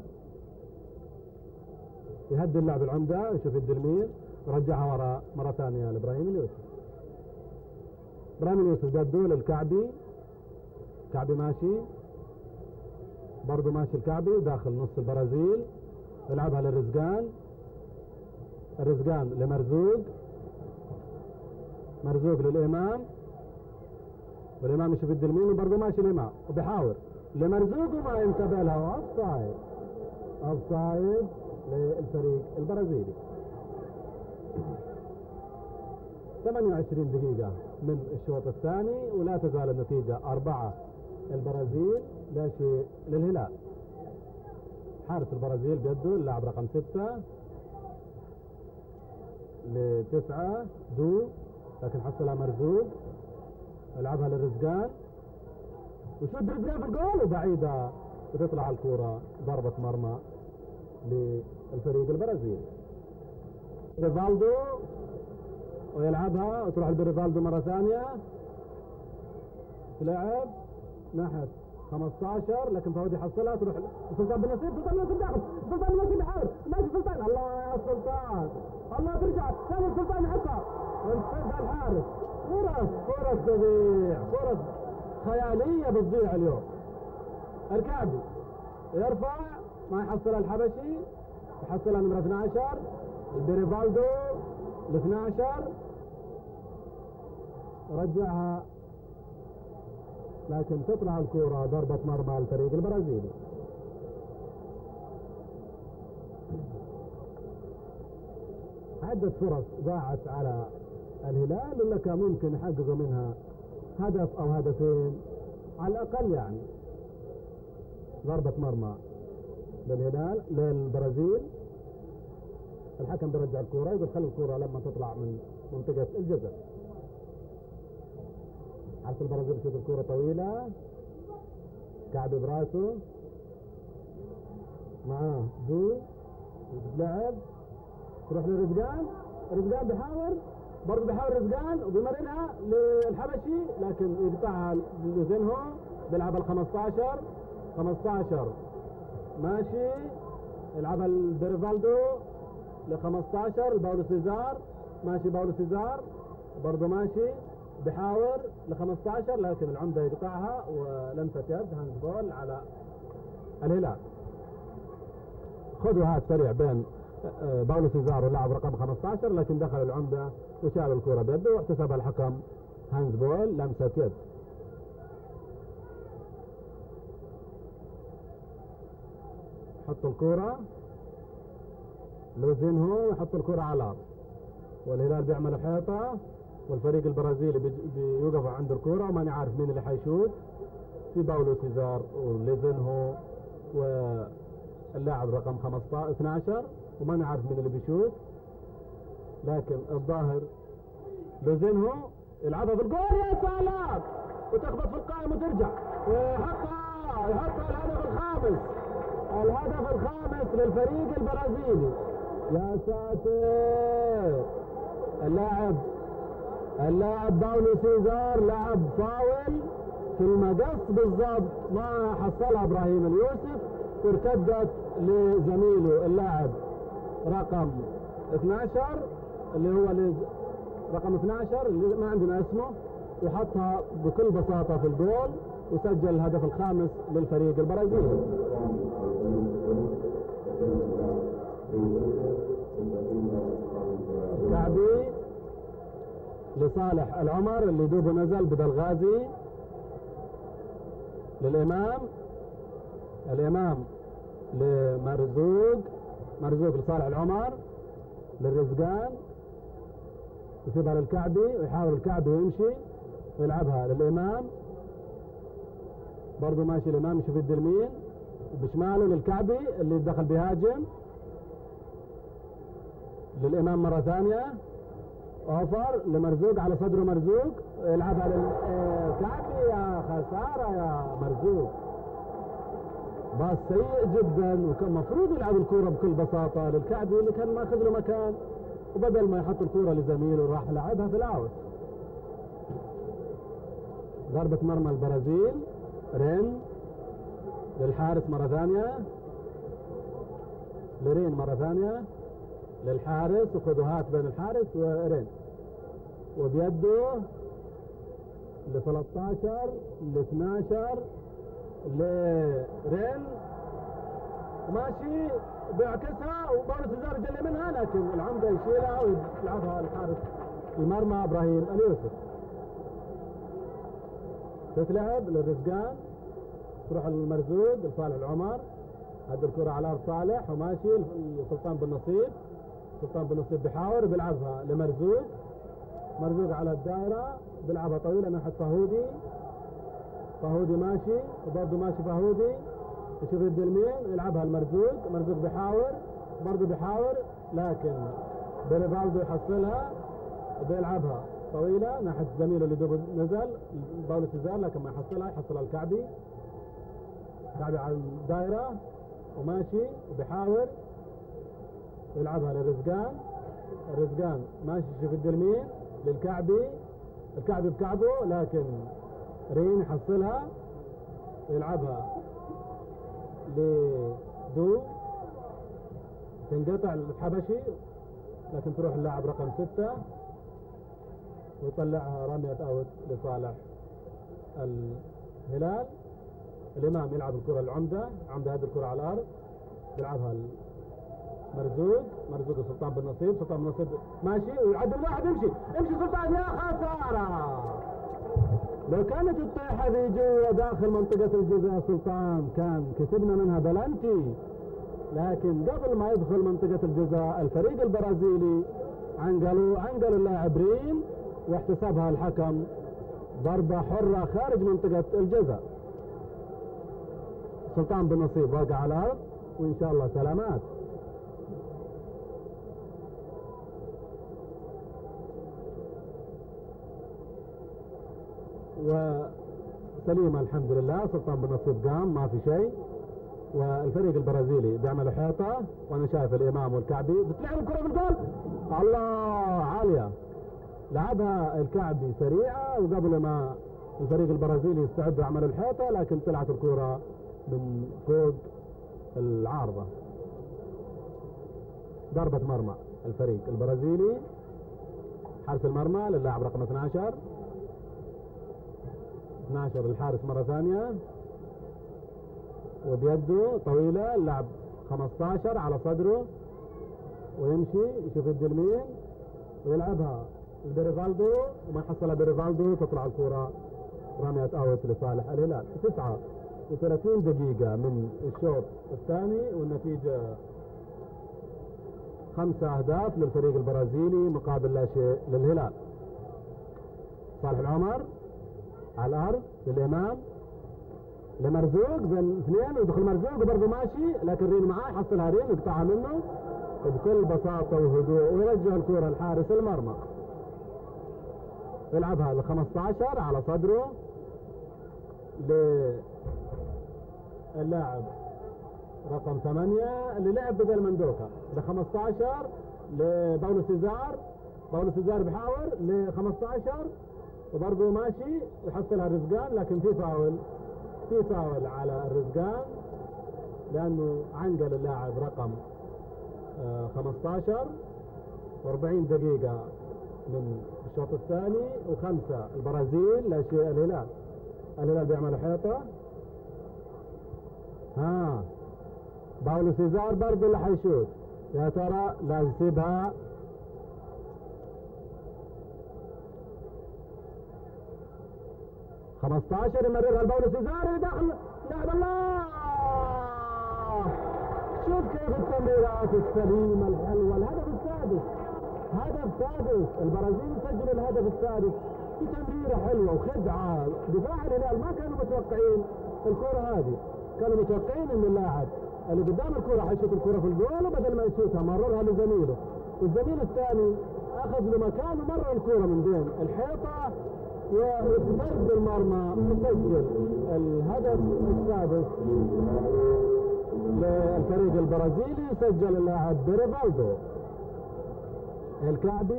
يهدي اللعب العمدة يشوف يد المين، رجعها ورا مرة ثانية لإبراهيم اليوسف. إبراهيم اليوسف جده للكعبي. كعبي ماشي برضو ماشي الكعبي داخل نص البرازيل، يلعبها للرزقان. الرزقان لمرزوق. مرزوق للإمام، والإمام يشوف يد المين وبرضو ماشي الإمام وبيحاور لمرزوق وما ينتبه لها. اوف سايد، اوف سايد للفريق البرازيلي. ثمانية وعشرين دقيقة من الشوط الثاني، ولا تزال النتيجة أربعة البرازيل لا شيء للهلال. حارس البرازيل بيده اللاعب رقم ستة لتسعة دو، لكن حصلها مرزوق، يلعبها للرزقان وشوت رزقان في الجول وبعيدة، وتطلع الكرة ضربة مرمى للفريق البرازيلي. ريفالدو ويلعبها وتروح لريفالدو مرة ثانية، تلعب ناحية خمسة عشر لكن فهود يحصلها، تروح سلطان بن نصيب. سلطان بن نصيب داخل، سلطان بن نصيب يحاول ماشي سلطان. الله يا سلطان، الله ترجع ثاني سلطان يحطها وينفذها الحارس. فرص فرص تضيع، فرص خيالية بتضيع اليوم. الكعبي يرفع ما يحصلها الحبشي، يحصلها نمرة اثني عشر بريفالدو ل اثني عشر، رجعها لكن تطلع الكرة ضربة مرمى الفريق البرازيلي. عدة فرص ضاعت على الهلال اللي كان ممكن يحققوا منها هدف او هدفين على الاقل، يعني ضربة مرمى للهلال للبرازيل. الحكم بيرجع الكرة وبيخلي الكرة لما تطلع من منطقة الجزاء. حرس البرازيل شوط الكرة طويلة، كعبي براسه معاه دو لعب، تروح لرزقان، رزقان بيحاول برضه بيحاول رزقان وبيمررها للحبشي لكن يقطعها لزينهو، بيلعب ال خمسطعش خمسطعش ماشي، يلعبها البيرفالدو ل خمسطعش باولو سيزار، ماشي باولو سيزار برضه ماشي بحاول ل خمسطعش لكن العمدة يقطعها ولمسة يد هاندبول على الهلال. خذوا هات سريع بين باولو سيزار واللاعب رقم خمسطعش لكن دخل العمدة وشال الكرة بيده واحتسبها الحكم هاندبول لمسة يد. حطوا الكرة لوزينهو يحط الكرة على الأرض والهلال بيعمل حيطة والفريق البرازيلي بيوقف عند الكرة وما نعرف مين اللي حيشوت، في باولو سيزار ولوزينهو واللاعب رقم خمسطعش اثناشر وما نعرف مين اللي بيشوت، لكن الظاهر لوزينهو يلعبها في الجول يا سلام وتخبط في القائم وترجع ويحطها يحطها الهدف الخامس، الهدف الخامس للفريق البرازيلي يا ساتر. اللاعب اللاعب باولو سيزار لعب فاول في المقص بالضبط ما حصلها ابراهيم اليوسف وارتدت لزميله اللاعب رقم اثناشر اللي هو رقم اثناشر اللي ما عندنا اسمه وحطها بكل بساطة في الجول وسجل الهدف الخامس للفريق البرازيلي. كعبي لصالح العمر اللي دوبه نزل بدل غازي للإمام، الإمام لمرزوق، مرزوق لصالح العمر للرزقان يسيبها للكعبي ويحاول الكعبي ويمشي ويلعبها للإمام برضو ماشي الإمام يشوف يد اليمين وبشماله للكعبي اللي دخل بيهاجم للإمام مرة ثانية اوفر لمرزوق على صدره مرزوق يلعبها للكعبي يا خسارة يا مرزوق باص سيء جدا وكان مفروض يلعب الكرة بكل بساطة للكعبي اللي كان ماخذ له مكان وبدل ما يحط الكرة لزميله راح لعبها في الاوت. ضربة مرمى البرازيل رين للحارس مرة ثانية لرين مرة ثانية للحارس وخذوا هات بين الحارس ورين وبيده ل ثلاثطعش ل اثناشر لرين وماشي بيعكسها وباولو سيزار جلي منها لكن العمدة يشيلها ويلعبها الحارس المرمى ابراهيم اليوسف. تتلعب للرزقان تروح المرزوق لصالح العمر هذه الكرة على ارض صالح وماشي سلطان بن نصيب، سلطان بن نصيب بيحاول بيلعبها لمرزوق، مرزوق على الدائرة بيلعبها طويلة ناحية فهودي، فهودي ماشي وبرضه ماشي فهودي يشوف يد اليمين يلعبها المرزوق، مرزوق بيحاول برضه بيحاول لكن بيرفالدو يحصلها وبيلعبها طويلة ناحية زميله اللي دوب نزل باولو سيزار لكن ما يحصلها، يحصلها الكعبي، كعبي على الدائرة وماشي وبيحاول يلعبها للرزقان، الرزقان ماشي يشوف يد اليمين للكعبي، الكعبي بكعبه لكن رين يحصلها يلعبها لدو تنقطع الحبشي لكن تروح اللاعب رقم ستة ويطلعها رمية اوت لصالح الهلال. الامام يلعب الكرة العمدة، عمدة هذه الكرة على الارض بيلعبها مرزوق، مرزوق سلطان بن نصيب، سلطان بن نصيب ماشي ويعدل واحد يمشي يمشي سلطان يا خسارة. لو كانت الطيحة ذي جوا داخل منطقة الجزاء سلطان كان كسبنا منها بلنتي، لكن قبل ما يدخل منطقة الجزاء الفريق البرازيلي عنقلوا عنقلوا اللاعبين واحتسبها الحكم ضربة حرة خارج منطقة الجزاء. سلطان بن نصيب واقع على الأرض وإن شاء الله سلامات. وسليمة الحمد لله. سلطان بن نصيب قام ما في شيء. والفريق البرازيلي بيعملوا حيطة، وانا شايف الامام والكعبي بتلعب الكرة بالجول. الله عالية، لعبها الكعبي سريعة وقبل ما الفريق البرازيلي يستعد يعمل الحيطة، لكن طلعت الكرة من فوق العارضة. ضربة مرمى الفريق البرازيلي، حارس المرمى للاعب رقم اثني عشر. اثني عشر الحارس مرة ثانية، وبيده طويلة. اللاعب خمسة عشر على صدره ويمشي يشوف يد اليمين ويلعبها لبيريفالدو، وما يحصلها بيريفالدو تطلع الكرة رمية اوت لصالح الهلال. تسعة وثلاثين دقيقة من الشوط الثاني، والنتيجة خمسة اهداف للفريق البرازيلي مقابل لا شيء للهلال. صالح العمر على الارض للامام لمرزوق بين اثنين، ويدخل مرزوق وبرضه ماشي، لكن رين معاه يحصلها رين يقطعها منه بكل بساطة وهدوء، ويرجع الكرة لحارس المرمى. يلعبها ل خمسة عشر على صدره للاعب رقم ثمانية اللي لعب بدل مندوكا، ل خمسة عشر لباولو سيزار. باولو سيزار بحاول ل خمسة عشر وبرضه ماشي ويحصلها الرزقان، لكن في فاول في فاول على الرزقان لانه عنقل اللاعب رقم آه خمسة عشر. وأربعين دقيقة من الشوط الثاني، وخمسة البرازيل لا شيء الهلال. الهلال بيعمل حيطة. ها باولو سيزار برضه اللي حيشوت، يا ترى لا يسيبها. خمسة عشر يمررها لباولو سيزار داخل لعب. الله، شوف كيف التمريرات السليمة الحلوة. الهدف السادس، هدف سادس، البرازيل سجل الهدف السادس في تمريرة حلوة وخدعة. دفاع الهلال ما كانوا متوقعين الكرة هذه، كانوا متوقعين ان اللاعب اللي قدام الكرة حيشوط الكرة في الجول، وبدل ما يشوتها مررها لزميله، والزميل الثاني اخذ له مكانه مرر الكرة من بين الحيطة وفرد المرمى، وسجل الهدف السادس للفريق البرازيلي. سجل اللاعب بيريفالدو. الكعبي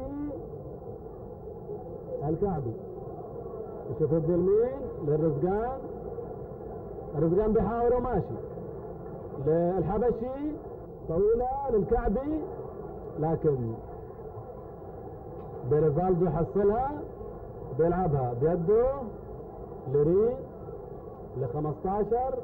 الكعبي يشوف يد اليمين للرزقان. الرزقان بيحاول وماشي للحبشي، طويلة للكعبي، لكن بيريفالدو يحصلها. بيلعبها بيده لرين ل خمسة عشر.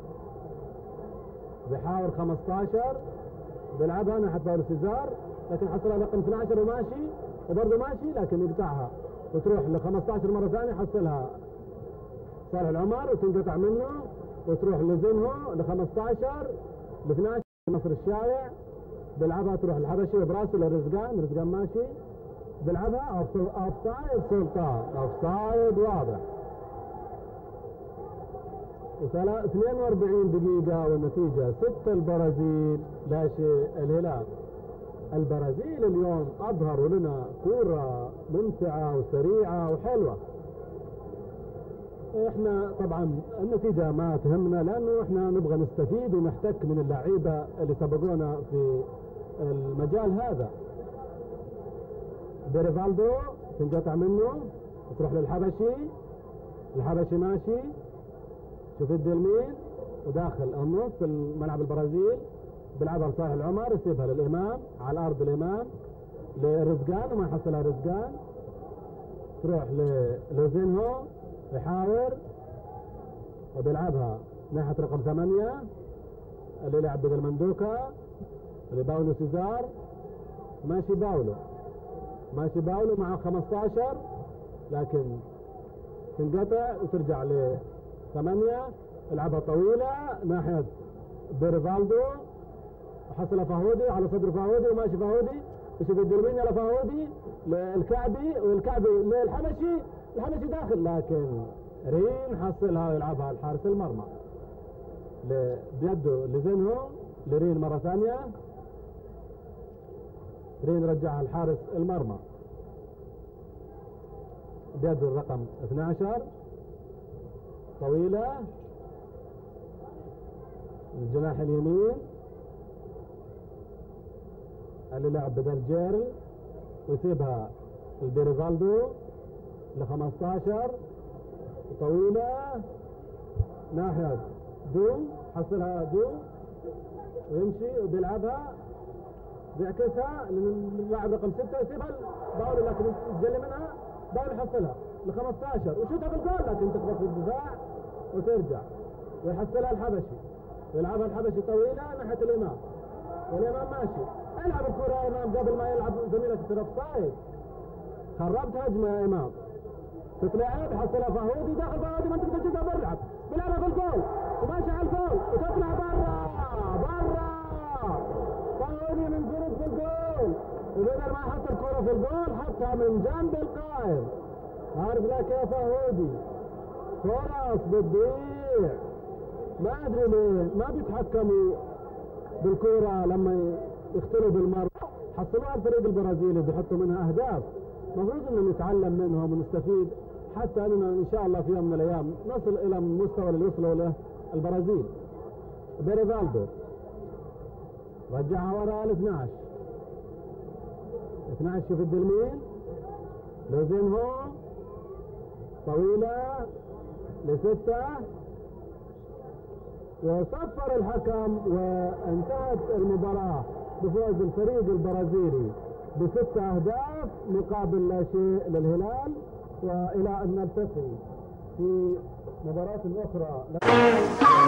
بيحاول خمسة عشر بيلعبها ناحية باولو سيزار، لكن حصلها رقم اثني عشر وماشي وبرضه ماشي، لكن يقطعها وتروح ل خمسة عشر مرة ثانية. حصلها صالح العمر وتنقطع منه وتروح لزنهو ل خمسة عشر ل اثني عشر نصر الشايع. بيلعبها تروح الحبشي براسه للرزقان. رزقان ماشي بيلعبها اوف سايد. سلطان اوف سايد واضح. اثنين وأربعين دقيقة والنتيجة ستة البرازيل لا شيء الهلال. البرازيل اليوم اظهروا لنا كرة ممتعة وسريعة وحلوة. احنا طبعا النتيجة ما تهمنا، لانه احنا نبغى نستفيد ونحتك من اللعيبة اللي سبقونا في المجال هذا. بيريفالدو تنقطع منه وتروح للحبشي. الحبشي ماشي، شوف يد اليمين وداخل النص في الملعب البرازيل. بيلعبها لصالح العمر، يسيبها للامام على الارض. الامام لرزقان وما يحصلها رزقان. تروح لزينهو يحاور وبيلعبها ناحية رقم ثمانية اللي لعب بدل مندوكا لباولو سيزار. ماشي باولو ماشي باولو مع خمسة عشر، لكن تنقطع وترجع لثمانية. العبها طويلة ناحية بيريفالدو، وحصل فاهودي على صدر فاهودي وماشي فاهودي. يشوف يد اليمين يلا فاهودي للكعبي، والكعبي للحبشي. الحبشي داخل، لكن رين حصلها ويلعبها الحارس المرمى بيده لزينهو لرين مرة ثانية. رين رجعها الحارس المرمى بيده الرقم اثني عشر طويلة الجناح اليمين اللي لعب بدل جيرل، ويسيبها البيريفالدو ل خمسطعش. طويلة ناحية دو، حصلها دو ويمشي وبيلعبها بيعكسها للاعب رقم ستة، يسيبها باول لكن يتجلي منها، باول يحصلها ل خمسطعش وشوتها بالجول، لكن تخبط في الدفاع وترجع ويحصلها الحبشي، ويلعبها الحبشي طويلة ناحية الإمام، والإمام ماشي. العب الكرة يا إمام قبل ما يلعب زميلك تصير اوفسايد. خربت هجمة يا إمام، تتلعب حصلها فهودي، داخل فهودي ما تقدر تجيبها، بيلعب بيلعبها في الجول وماشي على الجول وتطلع برا برا. فهودي من جنوب في الجول، وبدل ما يحط الكرة في الجول حطها من جنب القائم. عارف لك يا فهودي فرص بتضيع، ما ادري ليه ما بيتحكموا بالكرة لما يختلوا بالمرة. حصلوها الفريق البرازيلي بيحطوا منها اهداف، المفروض انه نتعلم منهم ونستفيد حتى اننا ان شاء الله في يوم من الايام نصل الى المستوى اللي وصلوا له البرازيل. بيريفالدو رجعها وراء ال اثنعش اثنعش، شوف اليمين لوزينهو طويلة لستة، وصفر الحكم وانتهت المباراة بفوز الفريق البرازيلي بست اهداف مقابل لا شيء للهلال، والى ان نلتقي في مباراة اخرى.